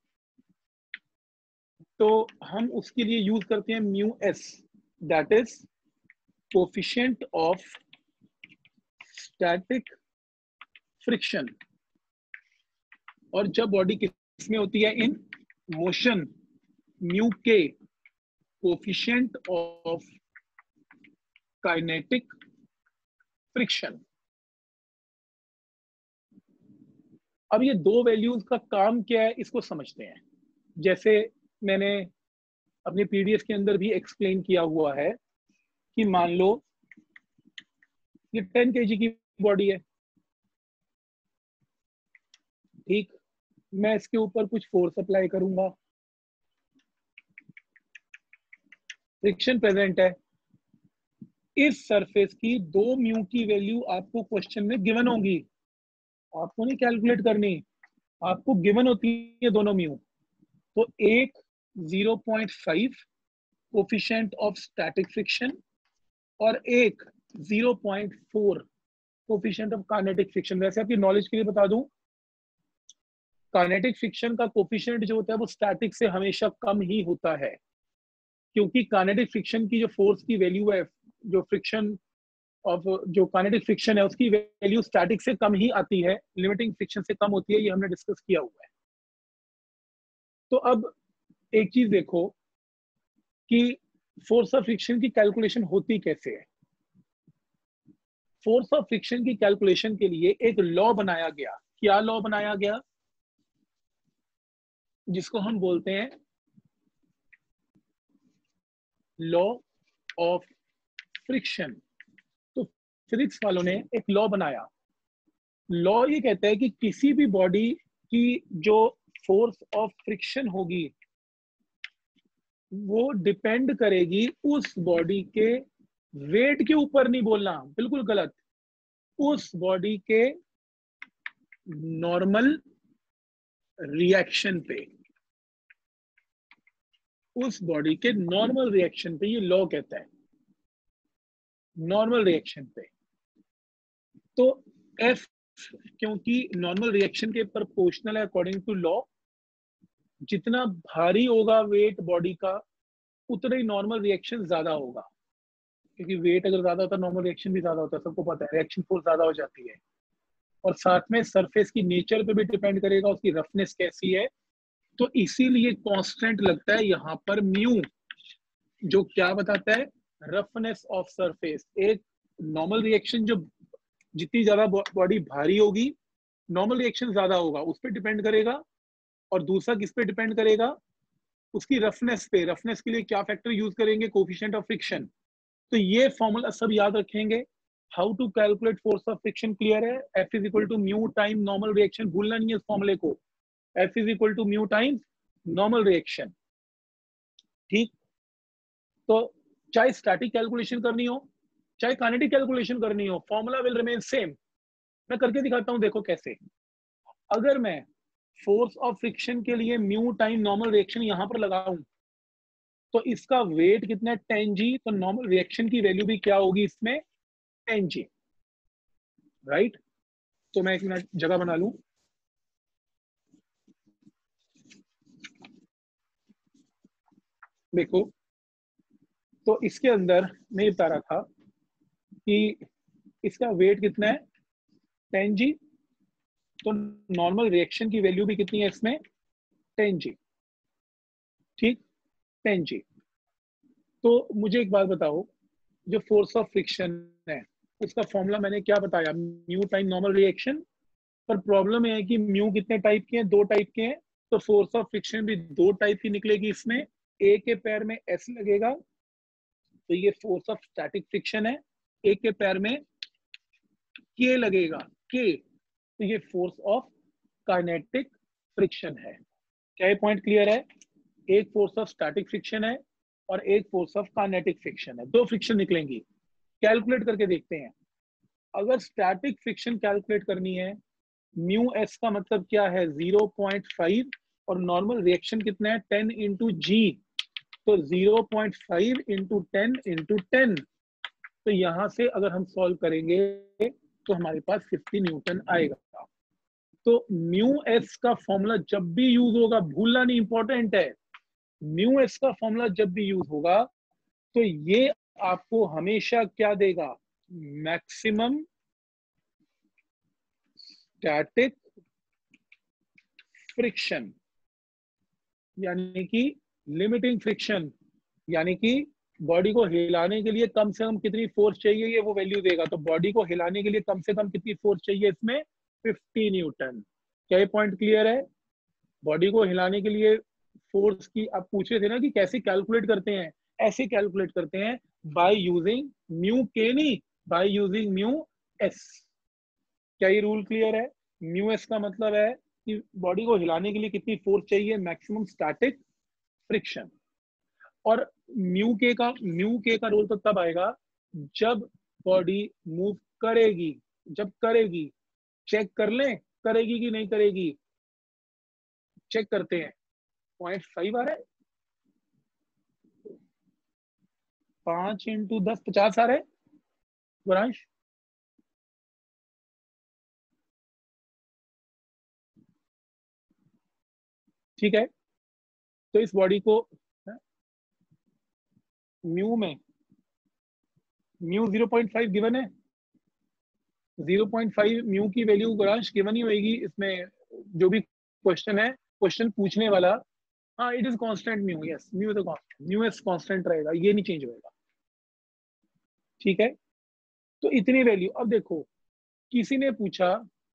तो हम उसके लिए यूज करते हैं mu s, that is coefficient of static friction. और जब बॉडी किसमें होती है, in motion, mu k coefficient of kinetic friction. अब ये दो वैल्यूज का काम क्या है इसको समझते हैं। जैसे मैंने अपने पीडीएफ के अंदर भी एक्सप्लेन किया हुआ है कि मान लो ये टेन केजी की बॉडी है, ठीक। मैं इसके ऊपर कुछ फोर्स अप्लाई करूंगा, फ्रिक्शन प्रेजेंट है। इस सरफेस की दो म्यू की वैल्यू आपको क्वेश्चन में गिवन होगी, आपको नहीं कैलकुलेट करनी, आपको गिवन होती है दोनों म्यू। तो एक zero point five coefficient of static friction, और एक zero point four coefficient of kinetic friction. वैसे आपकी नॉलेज के लिए बता दूं, काइनेटिक फ्रिक्शन का कोफिशिएंट जो होता है वो स्टैटिक से हमेशा कम ही होता है, क्योंकि काइनेटिक फ्रिक्शन की जो फोर्स की वैल्यू है, जो फ्रिक्शन ऑफ जो काइनेटिक फ्रिक्शन है उसकी वैल्यू स्टैटिक से कम ही आती है, लिमिटिंग फ्रिक्शन से कम होती है, ये हमने डिस्कस किया हुआ है। तो अब एक चीज देखो कि फोर्स ऑफ फ्रिक्शन की कैलकुलेशन होती कैसे है। फोर्स ऑफ फ्रिक्शन की कैलकुलेशन के लिए एक लॉ बनाया गया। क्या लॉ बनाया गया? जिसको हम बोलते हैं लॉ ऑफ फ्रिक्शन। तो फिजिक्स वालों ने एक लॉ बनाया। लॉ ये कहता है कि किसी भी बॉडी की जो फोर्स ऑफ फ्रिक्शन होगी वो डिपेंड करेगी उस बॉडी के वेट के ऊपर। नहीं बोलना, बिल्कुल गलत। उस बॉडी के नॉर्मल रिएक्शन पे, उस बॉडी के नॉर्मल रिएक्शन पे, ये लॉ कहता है नॉर्मल रिएक्शन पे। तो एफ क्योंकि नॉर्मल रिएक्शन के प्रोपोर्शनल है अकॉर्डिंग टू लॉ, जितना भारी होगा वेट बॉडी का उतना ही नॉर्मल रिएक्शन ज्यादा होगा, क्योंकि वेट अगर ज्यादा होता है नॉर्मल रिएक्शन भी ज्यादा होता है, सबको पता है, रिएक्शन फोर्स ज्यादा हो जाती है। और साथ में सरफेस की नेचर पे भी डिपेंड करेगा, उसकी रफनेस कैसी है। तो इसीलिए कांस्टेंट लगता है यहाँ पर म्यू, जो क्या बताता है? Roughness of surface. एक नॉर्मल रिएक्शन जो जितनी ज्यादा बॉडी भारी होगी नॉर्मल रिएक्शन ज्यादा होगा, उस पर डिपेंड करेगा। और दूसरा किस पे डिपेंड करेगा? उसकी रफनेस पे। रफनेस के लिए क्या फैक्टर यूज करेंगे? Coefficient of friction. तो ये फॉर्मूला सब याद रखेंगे। How to calculate force of friction clear है? F is equal to mu time normal reaction. भूलना नहीं है इस फॉर्मूले को। F is equal to mu times normal reaction. ठीक। तो चाहे स्टैटिक कैलकुलेशन करनी हो चाहे काइनेटिक कैलकुलेशन करनी हो, फॉर्मूला विल रिमेन सेम। मैं करके दिखाता हूं, देखो कैसे। अगर मैं फोर्स ऑफ फ्रिक्शन के लिए म्यू टाइम नॉर्मल रिएक्शन यहां पर लगाऊं तो इसका वेट कितना है? Ten g. तो नॉर्मल रिएक्शन की वैल्यू भी क्या होगी इसमें? Ten g, right. तो मैं एक मिनट जगह बना लूं। देखो, तो इसके अंदर मैं ये बता रहा था कि इसका वेट कितना है? Ten g. तो नॉर्मल रिएक्शन की वैल्यू भी कितनी है इसमें? Ten g. ठीक, टेन जी। तो मुझे एक बात बताओ, जो फोर्स ऑफ फ्रिक्शन है उसका फॉर्मूला मैंने क्या बताया? Mu time normal reaction. पर प्रॉब्लम यह है कि म्यू कितने टाइप के हैं? दो टाइप के हैं। तो फोर्स ऑफ फ्रिक्शन भी दो टाइप की निकलेगी इसमें। ए के पैर में एस लगेगा तो ये फोर्स ऑफ स्टैटिक फ्रिक्शन है। ए के पैर में के लगेगा, के, तो ये फोर्स ऑफ काइनेटिक फ्रिक्शन है। क्या ये पॉइंट क्लियर है? एक फोर्स ऑफ स्टैटिक फ्रिक्शन है और एक फोर्स ऑफ काइनेटिक फ्रिक्शन है। दो फ्रिक्शन निकलेंगी। कैलकुलेट करके देखते हैं। अगर स्टैटिक फ्रिक्शन कैलकुलेट करनी है, म्यू एस का मतलब क्या है? Zero point five. और नॉर्मल रिएक्शन कितना है? Ten into g. तो zero point five into ten into ten. तो यहां से अगर हम सॉल्व करेंगे तो हमारे पास फिफ्टी न्यूटन आएगा। तो म्यू एस का फॉर्मूला जब भी यूज होगा, भूलना नहीं, इंपॉर्टेंट है। म्यू एस का फॉर्मूला जब भी यूज होगा तो ये आपको हमेशा क्या देगा? मैक्सिमम स्टैटिक फ्रिक्शन, यानी कि लिमिटिंग फ्रिक्शन, यानी कि बॉडी को हिलाने के लिए कम से कम कितनी फोर्स चाहिए ये वो वैल्यू देगा। तो बॉडी को हिलाने के लिए कम से कम कितनी फोर्स चाहिए इसमें? Fifty newton. क्या ये पॉइंट क्लियर है? बॉडी को हिलाने के लिए फोर्स की आप पूछ रहे थे ना कि कैसे कैलकुलेट करते हैं, ऐसे कैलकुलेट करते हैं बाय यूजिंग म्यू के, नहीं, बाय यूजिंग म्यू एस। क्या ये रूल क्लियर है? म्यू एस का मतलब है कि बॉडी को हिलाने के लिए कितनी फोर्स चाहिए? Maximum static friction. और म्यू के का म्यू के का रोल तो तब आएगा जब बॉडी मूव करेगी। जब करेगी, चेक कर लें करेगी कि नहीं करेगी। चेक करते हैं। पॉइंट फाइव आ रहा है, पांच इंटू दस पचास आ रहा है वरांश। ठीक है। तो इस बॉडी को म्यू में mu zero point five given है। ज़ीरो पॉइंट फाइव म्यू की वैल्यू गोरांश गिवन ही होगी इसमें, जो भी क्वेश्चन है, क्वेश्चन पूछने वाला, हाँ it is constant mu, yes mu is constant, mu is constant रहेगा, ये नहीं चेंज होएगा, ठीक है। तो इतनी वैल्यू, अब देखो किसी ने पूछा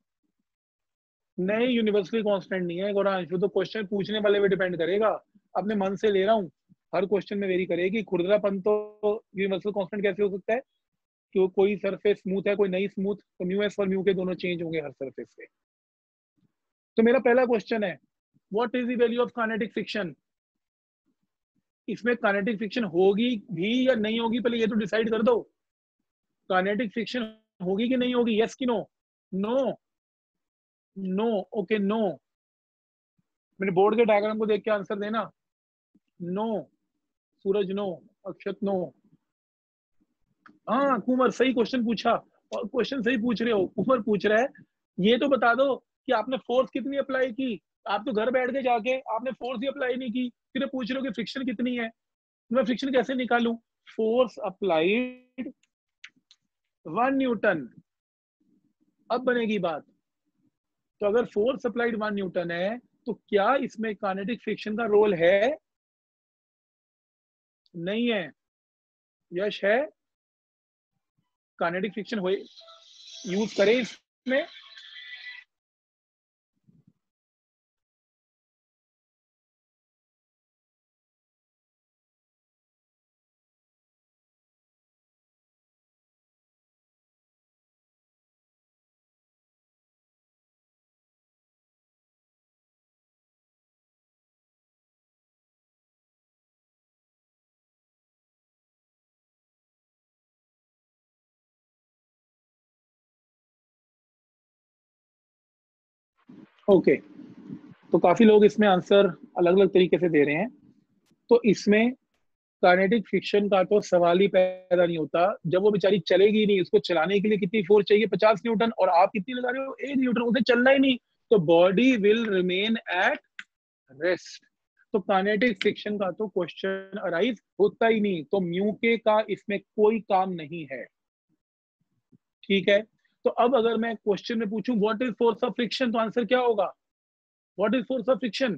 नहीं यूनिवर्सली कांस्टेंट नहीं है गोरांश, वो तो क्वेश्चन पूछने वाले पे डिपेंड करेगा, अपने मन से ले रहा हूँ, हर क्वेश्चन में वेरी करेगी, खुरदरापन तो यूनिवर्सल कांस्टेंट कैसे हो सकता है, कि वो कोई सरफेस स्मूथ है कोई नहीं स्मूथ, तो म्यू एस और म्यू के दोनों चेंज होंगे हर सरफेस पे। तो मेरा पहला क्वेश्चन है what is the value of kinetic friction, इसमें काइनेटिक फ्रिक्शन होगी भी या नहीं होगी, पहले ये तो डिसाइड कर दो, काइनेटिक फ्रिक्शन होगी कि नहीं होगी, यस कि no, no no okay no, मैंने बोर्ड के डायग्राम को देख के आंसर देना, no, Suraj no, Akshat no, हाँ कुमार सही क्वेश्चन पूछा, और क्वेश्चन सही पूछ रहे हो, कुमार पूछ रहा है ये तो बता दो कि आपने फोर्स कितनी अप्लाई की, आप तो घर बैठ के जाके आपने फोर्स ही अप्लाई नहीं की, फिर पूछ रहे हो कि फ्रिक्शन कितनी है, मैं फ्रिक्शन कैसे निकालूं, फोर्स अप्लाइड वन न्यूटन, अब बनेगी बात, तो अगर फोर्स अप्लाइड वन न्यूटन है तो क्या इसमें काइनेटिक फ्रिक्शन का रोल है, नहीं है, यश है, काइनेटिक फ्रिक्शन हो यूज करें इसमें, ओके okay. तो काफी लोग इसमें आंसर अलग अलग तरीके से दे रहे हैं, तो इसमें काइनेटिक फ्रिक्शन का तो सवाल ही पैदा नहीं होता, जब वो बेचारी चलेगी नहीं, उसको चलाने के लिए कितनी फोर्स चाहिए, पचास न्यूटन, और आप कितनी लगा रहे हो, एक न्यूटन, उसे चलना ही नहीं, तो body will remain at rest, तो काइनेटिक फ्रिक्शन का तो क्वेश्चन अराइज होता ही नहीं, तो म्यू के का इसमें कोई काम नहीं है, ठीक है। तो अब अगर मैं क्वेश्चन में पूछूं what is force of friction, तो आंसर क्या होगा, what is force of friction,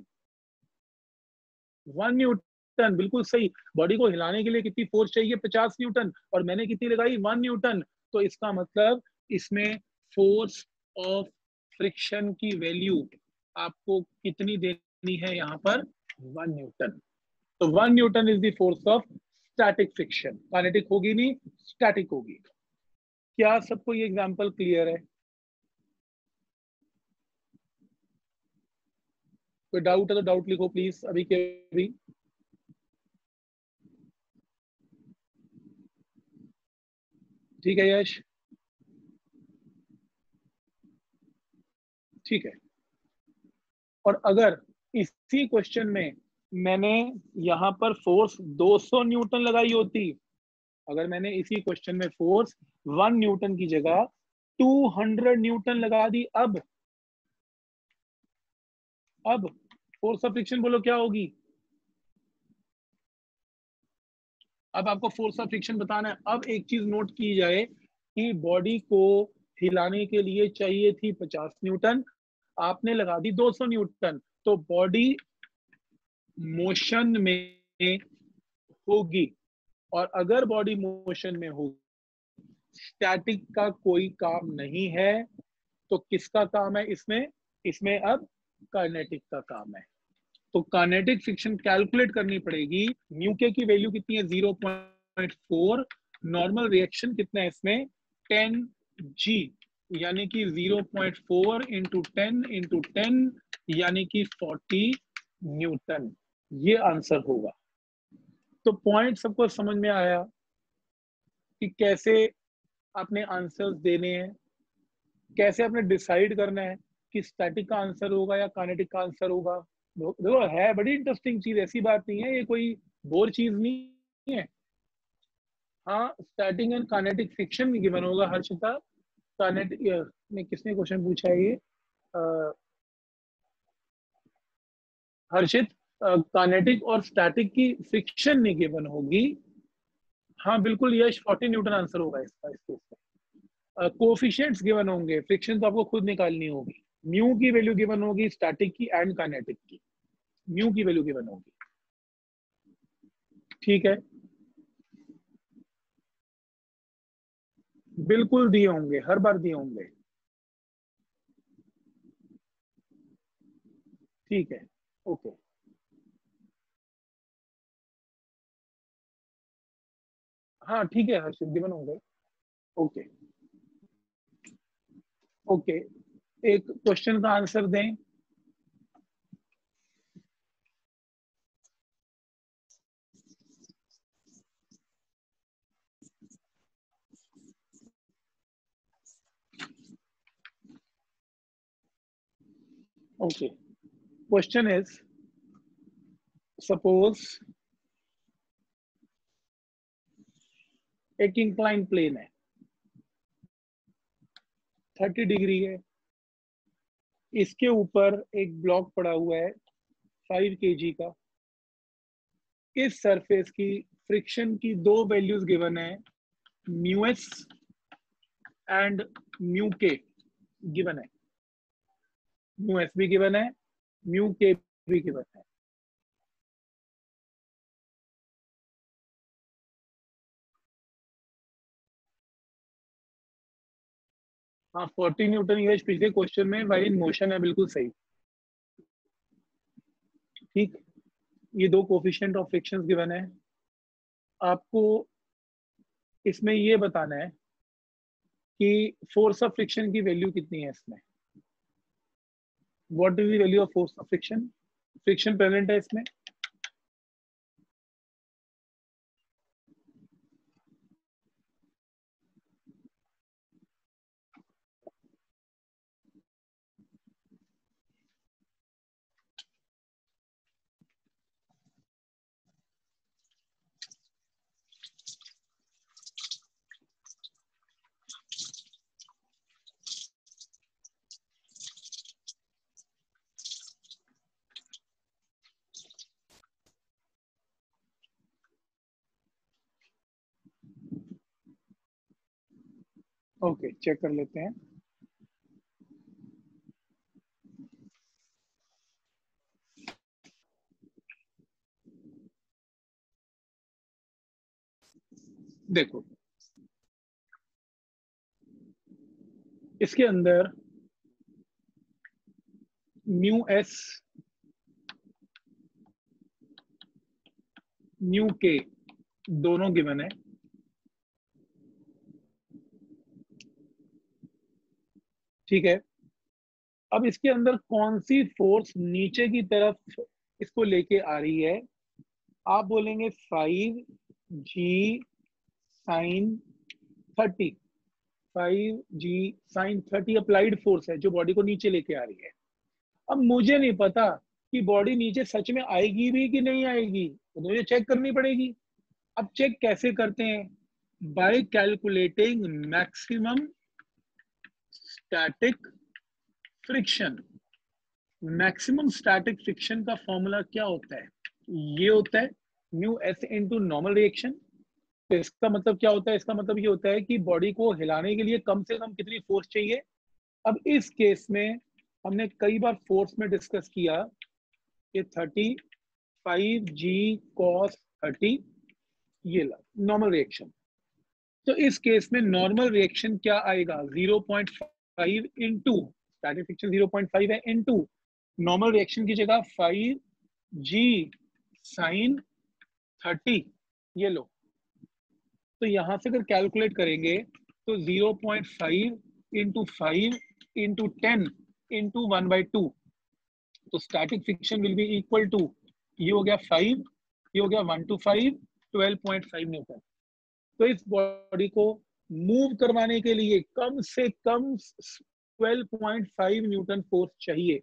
one newton, बिल्कुल सही, बॉडी को हिलाने के लिए कितनी फोर्स चाहिए, पचास न्यूटन, और मैंने कितनी लगाई, वन न्यूटन, तो इसका मतलब इसमें फोर्स ऑफ फ्रिक्शन की वैल्यू आपको कितनी देनी है, यहाँ पर वन न्यूटन, तो one newton is the force of static friction, kinetic होगी नहीं स्टैटिक होगी। क्या सबको ये एग्जांपल क्लियर है, कोई डाउट है तो डाउट लिखो प्लीज अभी के अभी, ठीक है यश, ठीक है। और अगर इसी क्वेश्चन में मैंने यहाँ पर फोर्स दो सौ न्यूटन लगाई होती, अगर मैंने इसी क्वेश्चन में फोर्स वन न्यूटन की जगह टू हंड्रेड न्यूटन लगा दी, अब अब फोर्स ऑफ फ्रिक्शन बोलो क्या होगी, अब आपको फोर्स ऑफ फ्रिक्शन बताना है। अब एक चीज नोट की जाए कि बॉडी को हिलाने के लिए चाहिए थी पचास न्यूटन, आपने लगा दी दो सौ न्यूटन, तो बॉडी मोशन में होगी, और अगर बॉडी मोशन में होगी, स्टैटिक का कोई काम नहीं है, तो किसका काम है इसमें, इसमें अब काइनेटिक का काम है, तो काइनेटिक फ्रिक्शन कैलकुलेट करनी पड़ेगी, न्यू के की वैल्यू कितनी है zero point four, normal reaction कितना है इसमें टेन जी, यानी कि zero point four into ten into ten यानी कि फोर्टी न्यूटन, ये आंसर होगा। तो पॉइंट सबको समझ में आया कि कैसे आपने आंसर्स देने हैं, कैसे आपने डिसाइड करना है कि स्टैटिक का आंसर होगा या काइनेटिक का आंसर होगा। देखो है बड़ी इंटरेस्टिंग चीज, ऐसी बात नहीं है, ये कोई बोर चीज नहीं है। हाँ स्टैटिक एंड काइनेटिक फ्रिक्शन भी गिवन होगा हर्षिता, काइनेटिक में किसने क्वेश्चन पूछा है ये, आ, हर्षित, काइनेटिक और स्टैटिक की फ्रिक्शन नहीं गिवन होगी, हाँ बिल्कुल यश फोर्टी न्यूटन आंसर होगा इसका इस केस में, कोफिशिएंट्स गिवन होंगे, फ्रिक्शन तो आपको खुद निकालनी होगी। म्यू की वैल्यू गिवन होगी स्टैटिक की एंड काइनेटिक की, म्यू की वैल्यू गिवन होगी, ठीक है। बिल्कुल दिए होंगे, हर बार दिए होंगे, ठीक है, ओके। हाँ ठीक है हर्षित, गिवन होंगे, ओके ओके। एक क्वेश्चन का आंसर दें। ओके, क्वेश्चन इज सपोज एक इंक्लाइन प्लेन है, थर्टी डिग्री है, इसके ऊपर एक ब्लॉक पड़ा हुआ है फाइव केजी का। इस सरफेस की फ्रिक्शन की दो वैल्यूज गिवन है, mu s and mu k given है, म्यू एस भी गिवन है, म्यू के भी गिवन है। हाँ फोर्टी न्यूटन ये पिछले क्वेश्चन में वाइल इन मोशन है, बिल्कुल सही, ठीक। ये दो कोफिशिएंट ऑफ फ्रिक्शन गिवन है। आपको इसमें ये बताना है कि फोर्स ऑफ फ्रिक्शन की वैल्यू कितनी है इसमें। What is the value of force of friction, friction present है इसमें। ओके okay, चेक कर लेते हैं। देखो इसके अंदर म्यू एस म्यू के दोनों गिवन है, ठीक है। अब इसके अंदर कौन सी फोर्स नीचे की तरफ इसको लेके आ रही है, आप बोलेंगे five g sine thirty, five g sine thirty applied force है जो बॉडी को नीचे लेके आ रही है। अब मुझे नहीं पता कि बॉडी नीचे सच में आएगी भी कि नहीं आएगी, तो मुझे चेक करनी पड़ेगी। अब चेक कैसे करते हैं, by calculating maximum static friction. Maximum static friction का फॉर्मूला क्या होता है, ये होता है mu s into normal reaction. तो इसका मतलब क्या होता है, इसका मतलब ये होता है कि बॉडी को हिलाने के लिए कम से कम कितनी फोर्स चाहिए। अब इस केस में हमने कई बार फोर्स में डिस्कस किया कि thirty five g cos thirty, ये नॉर्मल रिएक्शन। तो इस केस में नॉर्मल रिएक्शन क्या आएगा, zero point five into static friction zero point five है इंटू नॉर्मल रिएक्शन की जगह फाइव जी साइन थर्टी, ये लो। तो यहां से अगर कैलकुलेट करेंगे तो zero point five into five into ten into one by two, तो static friction will be equal to, ये हो गया फाइव, ये हो गया one two five, twelve point five newton. तो इस बॉडी को मूव करवाने के लिए कम से कम twelve point five newton force चाहिए।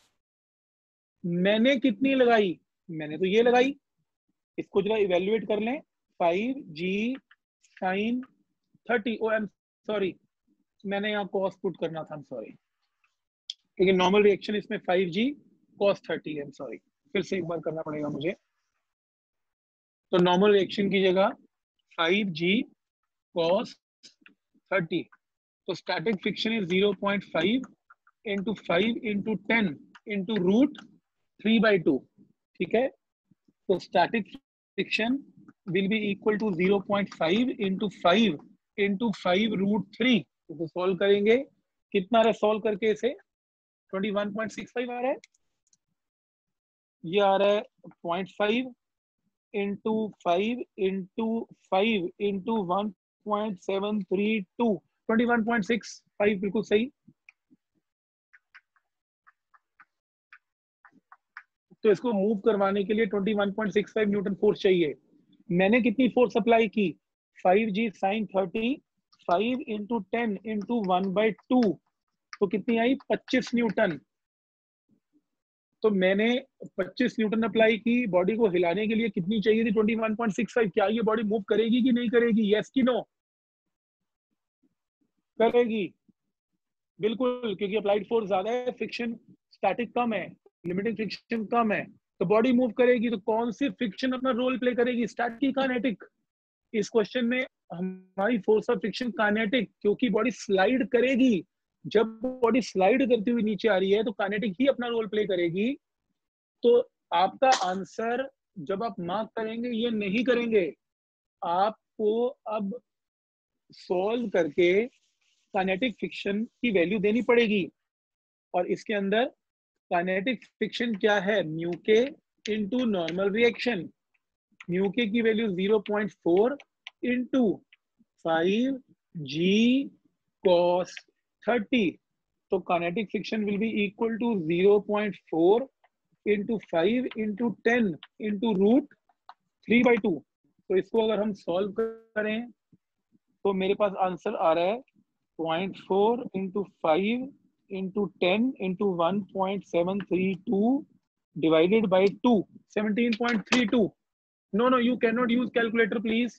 मैंने कितनी लगाई, मैंने तो ये लगाई, इसको जरा इवेल्युएट कर लें, five g sine thirty, oh I am sorry, मैंने यहाँ कॉस पुट करना था, सॉरी, क्योंकि नॉर्मल रिएक्शन इसमें फाइव जी कॉस थर्टी है, सॉरी, फिर से एक बार करना पड़ेगा मुझे। तो नॉर्मल रिएक्शन की जगह फाइव जी कॉस थर्टी, तो static friction is zero point five into five into ten into root three by two, ठीक है। तो static friction will be equal to zero point five into five into five root three. तो सॉल्व करेंगे, कितना रहा सॉल्व करके इसे, twenty one point six five आ रहा है, ये आ रहा है point five into five into five into one point seven three two, twenty one point six five, बिल्कुल सही। तो इसको मूव करवाने के लिए twenty one point six five newton force चाहिए। मैंने कितनी फोर्स अप्लाई की, five g sine thirty, five into ten into one by two, तो कितनी आई, पच्चीस न्यूटन। तो मैंने पच्चीस न्यूटन अप्लाई की, बॉडी को हिलाने के लिए कितनी चाहिए थी, twenty one point six five. क्या ये बॉडी मूव करेगी कि नहीं करेगी, यस कि नो? करेगी, बिल्कुल, क्योंकि अप्लाइड फोर्स ज्यादा है, फ्रिक्शन स्टैटिक कम है, लिमिटिंग फ्रिक्शन कम है, तो बॉडी मूव करेगी। तो कौन सी फ्रिक्शन अपना रोल प्ले करेगी, स्टैटिक काइनेटिक? इस क्वेश्चन में हमारी फोर्स ऑफ फ्रिक्शन काइनेटिक, क्योंकि बॉडी स्लाइड करेगी। जब बॉडी स्लाइड करती हुई नीचे आ रही है तो काइनेटिक ही अपना रोल प्ले करेगी। तो आपका आंसर जब आप मार्क करेंगे ये नहीं करेंगे, आपको अब सॉल्व करके काइनेटिक फ्रिक्शन की वैल्यू देनी पड़ेगी। और इसके अंदर काइनेटिक फ्रिक्शन क्या है, म्यू के into normal reaction. Mu k की value zero point four into five g cos thirty. तो kinetic friction will be equal to zero point four into five into ten into root three by two. तो इसको अगर हम सॉल्व करें तो मेरे पास आंसर आ रहा है point four into five into ten into one point seven three two divided by two, seventeen point three two. No no, you can not use calculator please.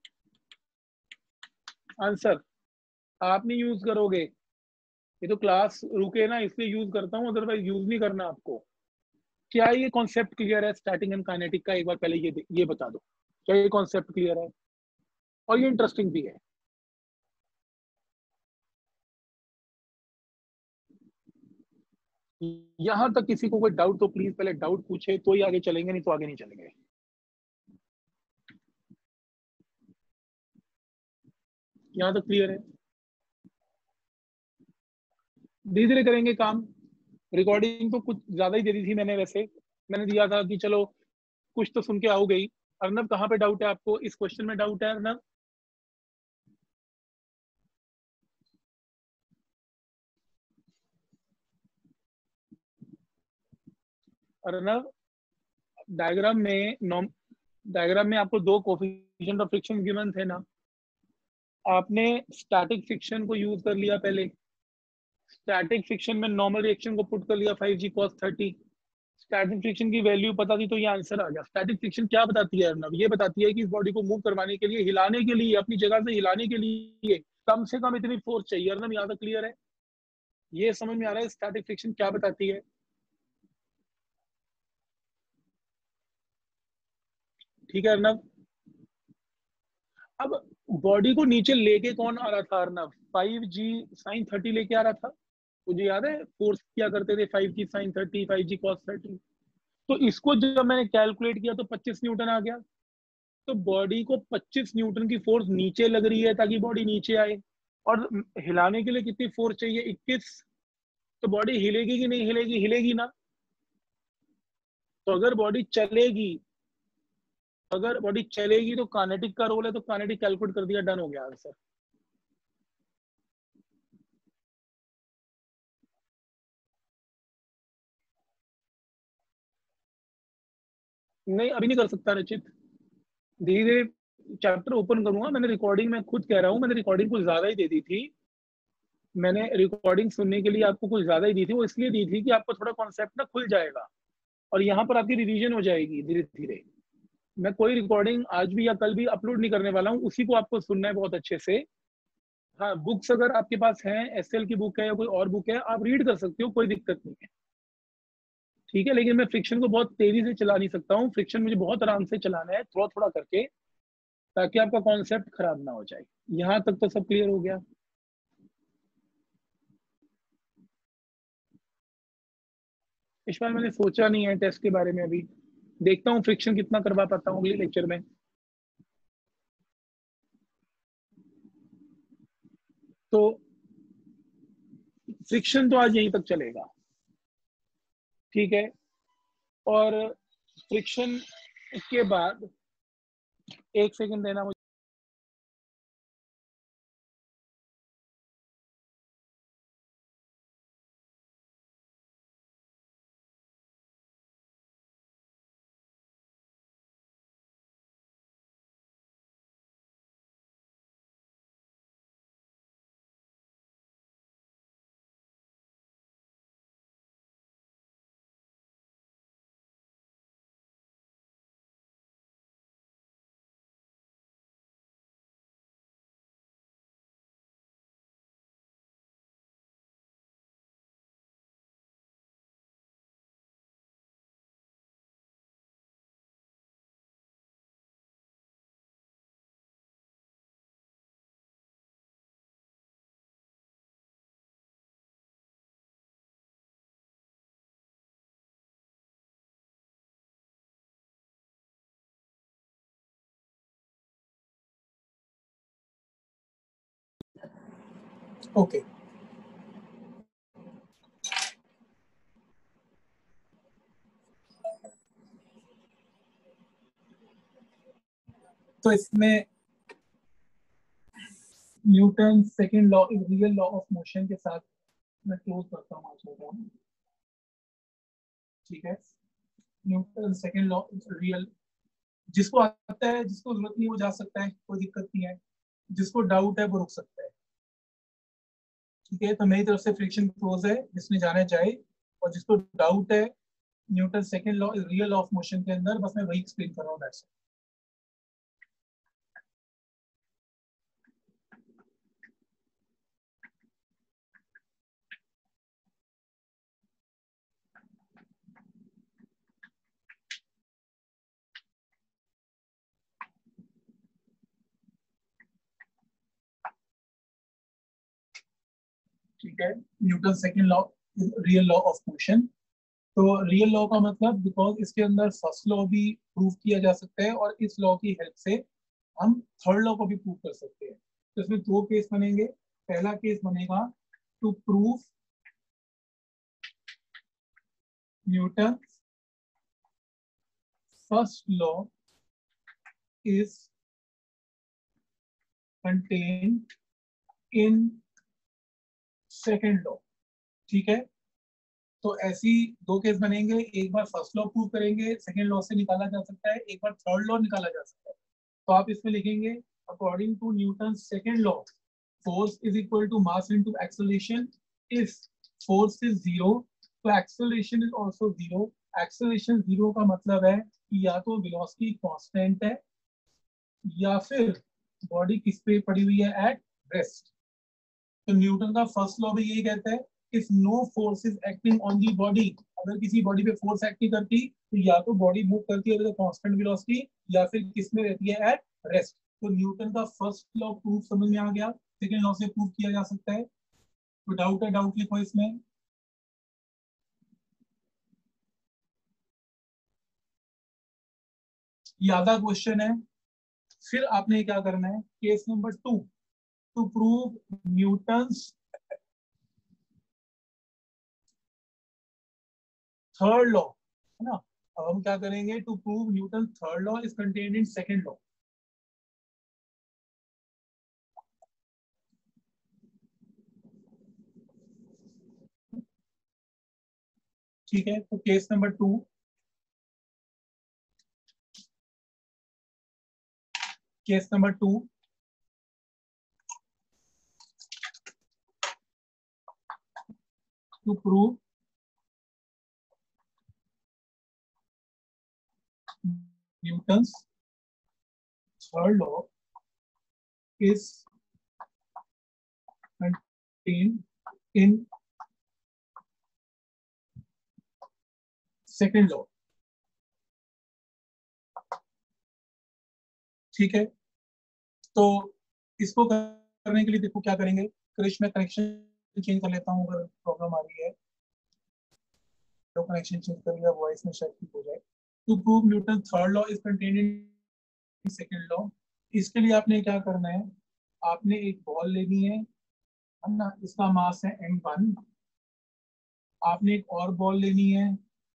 Answer आप नहीं यूज करोगे, ये तो क्लास रुके ना इसलिए यूज करता हूँ, अदरवाइज यूज नहीं करना आपको। क्या ये कॉन्सेप्ट क्लियर है स्टैटिक एंड काइनेटिक का? एक बार पहले ये ये बता दो, क्या ये कॉन्सेप्ट क्लियर है? और ये इंटरेस्टिंग भी है। यहां तक किसी को कोई डाउट तो प्लीज पहले डाउट पूछे तो ही आगे चलेंगे, नहीं तो आगे नहीं चलेंगे। यहां तक क्लियर है? धीरे धीरे करेंगे काम। रिकॉर्डिंग तो कुछ ज्यादा ही दे दी थी मैंने, वैसे मैंने दिया था कि चलो कुछ तो सुन के आओ गई। अर्नब कहाँ पे डाउट है आपको, इस क्वेश्चन में डाउट है अर्नब? अर्नब डायग्राम में नॉम डायग्राम में आपको दो कोफिशिएंट ऑफ फ्रिक्शन गिवन थे ना, आपने स्टैटिक फ्रिक्शन को यूज कर लिया पहले, स्टैटिक फ्रिक्शन में नॉर्मल रिएक्शन को पुट कर लिया five g cos thirty, static friction की वैल्यू पता थी तो ये आंसर आ गया। स्टैटिक फ्रिक्शन क्या बताती है अर्नब? ये बताती है कि इस बॉडी को मूव करवाने के लिए, हिलाने के लिए, अपनी जगह से हिलाने के लिए कम से कम इतनी फोर्स चाहिए। अर्नब यहाँ तक क्लियर है? ये समझ में आ रहा है स्टैटिक फ्रिक्शन क्या बताती है? ठीक है अर्नब। अब बॉडी को नीचे लेके कौन आ रहा था Arnab? Five g sine thirty लेके आ रहा था, मुझे याद है फोर्स किया करते थे five g sine thirty, five g cos thirty. तो इसको जब मैंने कैलकुलेट किया तो पच्चीस न्यूटन आ गया। तो बॉडी को पच्चीस न्यूटन की फोर्स नीचे लग रही है ताकि बॉडी नीचे आए, और हिलाने के लिए कितनी फोर्स चाहिए, इक्कीस। तो बॉडी हिलेगी कि नहीं हिलेगी? हिलेगी ना। तो अगर बॉडी चलेगी, अगर बॉडी चलेगी तो काइनेटिक का रोल है, तो काइनेटिक कैलकुलेट कर दिया, डन हो गया आंसर। नहीं अभी नहीं कर सकता रचित, धीरे धीरे चैप्टर ओपन करूंगा। मैंने रिकॉर्डिंग में खुद कह रहा हूँ, मैंने रिकॉर्डिंग कुछ ज्यादा ही दे दी थी। मैंने रिकॉर्डिंग सुनने के लिए आपको कुछ ज्यादा ही दी थी, वो इसलिए दी थी कि आपको थोड़ा कॉन्सेप्ट ना खुल जाएगा और यहाँ पर आपकी रिवीजन हो जाएगी धीरे धीरे। मैं कोई रिकॉर्डिंग आज भी या कल भी अपलोड नहीं करने वाला हूँ, उसी को आपको सुनना है बहुत अच्छे से। हाँ, बुक्स अगर आपके पास हैं, एसएल की बुक है या कोई और बुक है, आप रीड कर सकते हो, कोई दिक्कत नहीं है। ठीक है, लेकिन मैं फ्रिक्शन को बहुत तेजी से चला नहीं सकता हूँ, फ्रिक्शन मुझे बहुत आराम से चलाना है, थोड़ा थोड़ा करके, ताकि आपका कॉन्सेप्ट खराब ना हो जाए। यहाँ तक तो सब क्लियर हो गया? इस बार मैंने सोचा नहीं है टेस्ट के बारे में अभी, देखता हूँ फ्रिक्शन कितना करवा पाता हूँ अगले लेक्चर में। तो फ्रिक्शन तो आज यहीं तक चलेगा, ठीक है। और फ्रिक्शन के बाद एक सेकंड देना मुझे। ओके, तो इसमें Newton second law is real law of motion के साथ मैं क्लोज करता हूँ आज का काम, ठीक है। Newton second law is real, जिसको आता है, जिसको जरूरत नहीं वो जा सकता है, कोई दिक्कत नहीं है। जिसको डाउट है वो रुक सकता है, ठीक है। तो मेरी तरफ से फ्रिक्शन क्लोज है, जिसमें जाना चाहे। और जिसको डाउट है Newton second law is real law of motion के अंदर, बस मैं वही एक्सप्लेन कर रहा हूँ, दैट्स इट। ठीक है, Newton second law is real law of motion. तो रियल लॉ का मतलब, बिकॉज इसके अंदर फर्स्ट लॉ भी प्रूव किया जा सकता है और इस लॉ की हेल्प से हम थर्ड लॉ को भी प्रूव कर सकते हैं। तो इसमें दो केस बनेंगे। पहला केस बनेगा to prove Newton first law is contained in second law, ठीक है। तो ऐसी दो केस बनेंगे, एक बार फर्स्ट लॉ प्रूव करेंगे, सेकेंड लॉ से निकाला जा सकता है, एक बार थर्ड लॉ निकाला जा सकता है। तो आप इसमें लिखेंगे according to Newton second law, force is equal to mass into acceleration. If force is zero, तो acceleration is also zero. Acceleration zero का मतलब है कि या तो velocity constant है या फिर बॉडी किस पे पड़ी हुई है, एट रेस्ट। तो न्यूटन का फर्स्ट लॉ भी यही कहता है, if no force is acting on the body, अगर किसी बॉडी पे फोर्स एक्ट नहीं करती तो या तो बॉडी मूव करती है विद कांस्टेंट वेलोसिटी या फिर किस में रहती है, एट रेस्ट। तो न्यूटन का फर्स्ट लॉ प्रूफ समझ में आ गया, सेकेंड लॉ से प्रूव किया जा सकता है। तो डाउट है, डाउट लिखो इसमें। ये आधा क्वेश्चन है। फिर आपने क्या करना है, case number two, to prove Newton's third law, है ना। अब हम क्या करेंगे, to prove Newton third law is contained in second law. ठीक है, तो case number two, case number two, to prove Newton's third law is contained in second law, ठीक है। तो इसको करने के लिए देखो क्या करेंगे, कृष्ण में कनेक्शन चेंज कर लेता हूँ अगर प्रॉब्लम आ रही है। कनेक्शन चेंज कर लिया, वॉइस में शायद ठीक हो जाए। To prove Newton third law is contained in second law, इसके लिए आपने क्या करना है, आपने एक बॉल लेनी है है ना, इसका मास है एम वन। आपने एक और बॉल लेनी है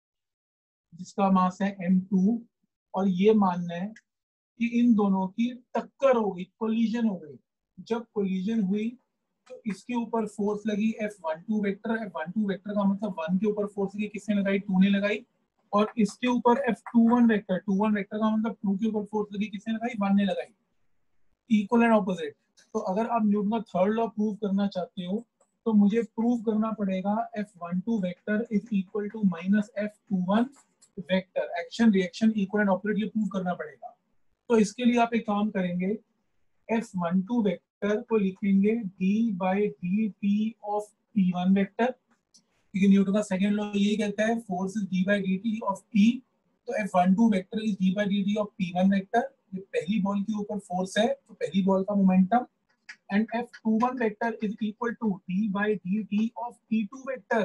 जिसका मास है एम टू, और ये मानना है कि इन दोनों की टक्कर हो गई, कोलिजन हो गई। जब कोलिजन हुई तो इसके ऊपर फोर्स लगी F one two vector, F one two vector का मतलब वन के ऊपर फोर्स लगी, किसने लगाई, टू ने लगाई। और इसके ऊपर F two one vector, two one vector का मतलब टू के ऊपर फोर्स लगी, किसने लगाई, वन ने लगाई। Equal and opposite. तो अगर आप न्यूटन का थर्ड लॉ प्रूव करना चाहते हो तो मुझे प्रूव करना पड़ेगा F one two vector is equal to minus F two one vector, action reaction equal and opposite, ये प्रूव करना पड़ेगा। तो इसके लिए आप एक काम करेंगे, एफ वन टू वेक्टर को लिखेंगे d by D T of P one vector, क्योंकि न्यूटन का सेकंड लॉ यही कहता है force is d by D T of p। तो F one two vector is d by D T of P one vector, ये पहली बॉल के ऊपर फोर्स है तो पहली बॉल का momentum, and F two one vector is equal to d by D T of P two vector.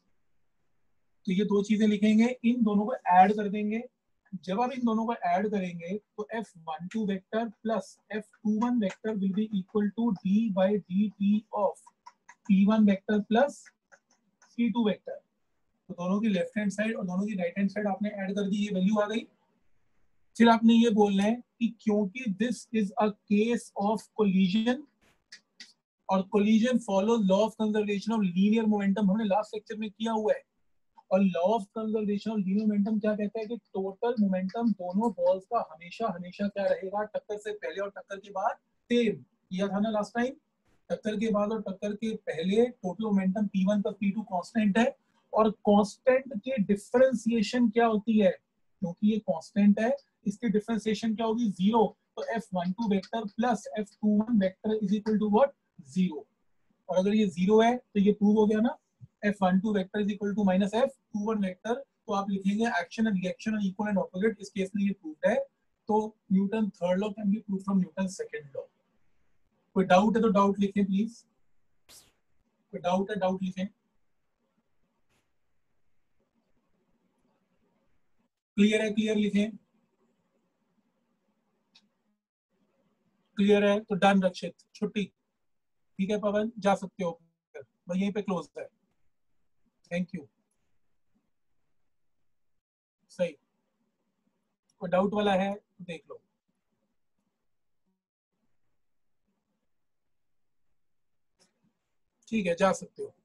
तो ये दो चीजें लिखेंगे, इन दोनों को ऐड कर देंगे। जब आप इन दोनों को ऐड करेंगे तो F one two vector plus F two one vector will be equal to d by D T of P one vector plus P two vector. तो दोनों की लेफ्ट हैंड साइड और दोनों की राइट हैंड साइड आपने ऐड कर दी, ये वैल्यू आ गई। फिर आपने ये बोलना है कि क्योंकि this is a case of collision, और collision follow law of conservation of linear momentum, हमने लास्ट लेक्चर में किया हुआ है। और law of conservation of linear momentum क्या कहता है कि टोटल मोमेंटम दोनों बॉल्स का हमेशा हमेशा क्या रहेगा, टक्कर से पहले और टक्कर के बाद सेम। किया था ना लास्ट टाइम, टक्कर के बाद और टक्कर के पहले total momentum P one plus P two constant है, और कांस्टेंट के डिफरेंशिएशन क्या होती है, क्योंकि ये कांस्टेंट है इसकी डिफरेंशिएशन क्या होगी, जीरो। तो F one two vector plus F two one vector is equal to what, zero. और अगर ये जीरो है तो ये प्रूव हो गया ना, F one two vector is equal to minus F two one vector. तो आप लिखेंगे एक्शन एंड रिएक्शन और इक्वल एंड ऑपोजिट, इस केस में ये प्रूव्ड है। तो Newton third law can be prove from Newton second law. कोई डाउट है तो डाउट लिखें प्लीज, कोई डाउट है डाउट लिखें। क्लियर है क्लियर लिखें, क्लियर है तो डन रक्षित, छुट्टी। ठीक है पवन, जा सकते हो, मैं यहीं पे क्लोज है। Thank you. सही, कोई डाउट वाला है तो देख लो। ठीक है, जा सकते हो।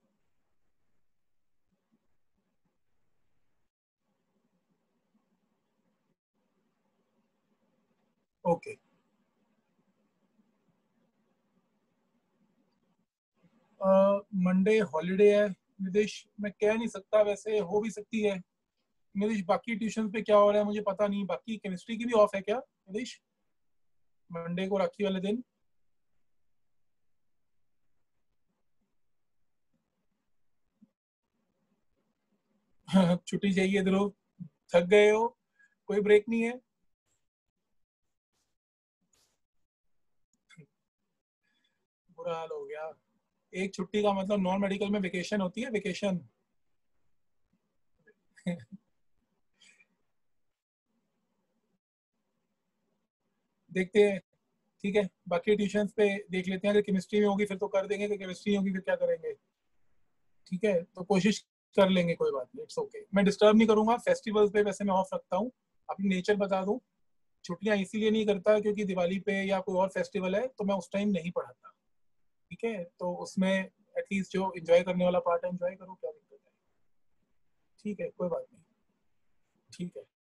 ओके, मंडे हॉलीडे है निदेश, मैं कह नहीं सकता, वैसे हो भी सकती है। निदेश बाकी ट्यूशन पे क्या हो रहा है मुझे पता नहीं, बाकी केमिस्ट्री की भी ऑफ है क्या निदेश, मंडे को राखी वाले दिन? छुट्टी चाहिए ध्रुव, थक गए हो, कोई ब्रेक नहीं है? बुरा हाल हो गया। एक छुट्टी का मतलब नॉन मेडिकल में वेकेशन होती है, वेकेशन। देखते हैं, ठीक है बाकी ट्यूशन पे देख लेते हैं, अगर केमिस्ट्री में होगी फिर तो कर देंगे, अगर केमिस्ट्री होगी फिर क्या करेंगे। ठीक है तो कोशिश कर लेंगे, कोई बात नहीं, इट्स ओके। मैं डिस्टर्ब नहीं करूंगा, फेस्टिवल्स पे वैसे मैं ऑफ रखता हूँ। अपनी नेचर बता दूं, छुट्टियां इसीलिए नहीं करता क्योंकि दिवाली पे या कोई और फेस्टिवल है तो मैं उस टाइम नहीं पढ़ाता। ठीक है, तो उसमें एटलीस्ट जो एंजॉय करने वाला पार्ट है एंजॉय करो, क्या दिक्कत है। ठीक है कोई बात नहीं, ठीक है।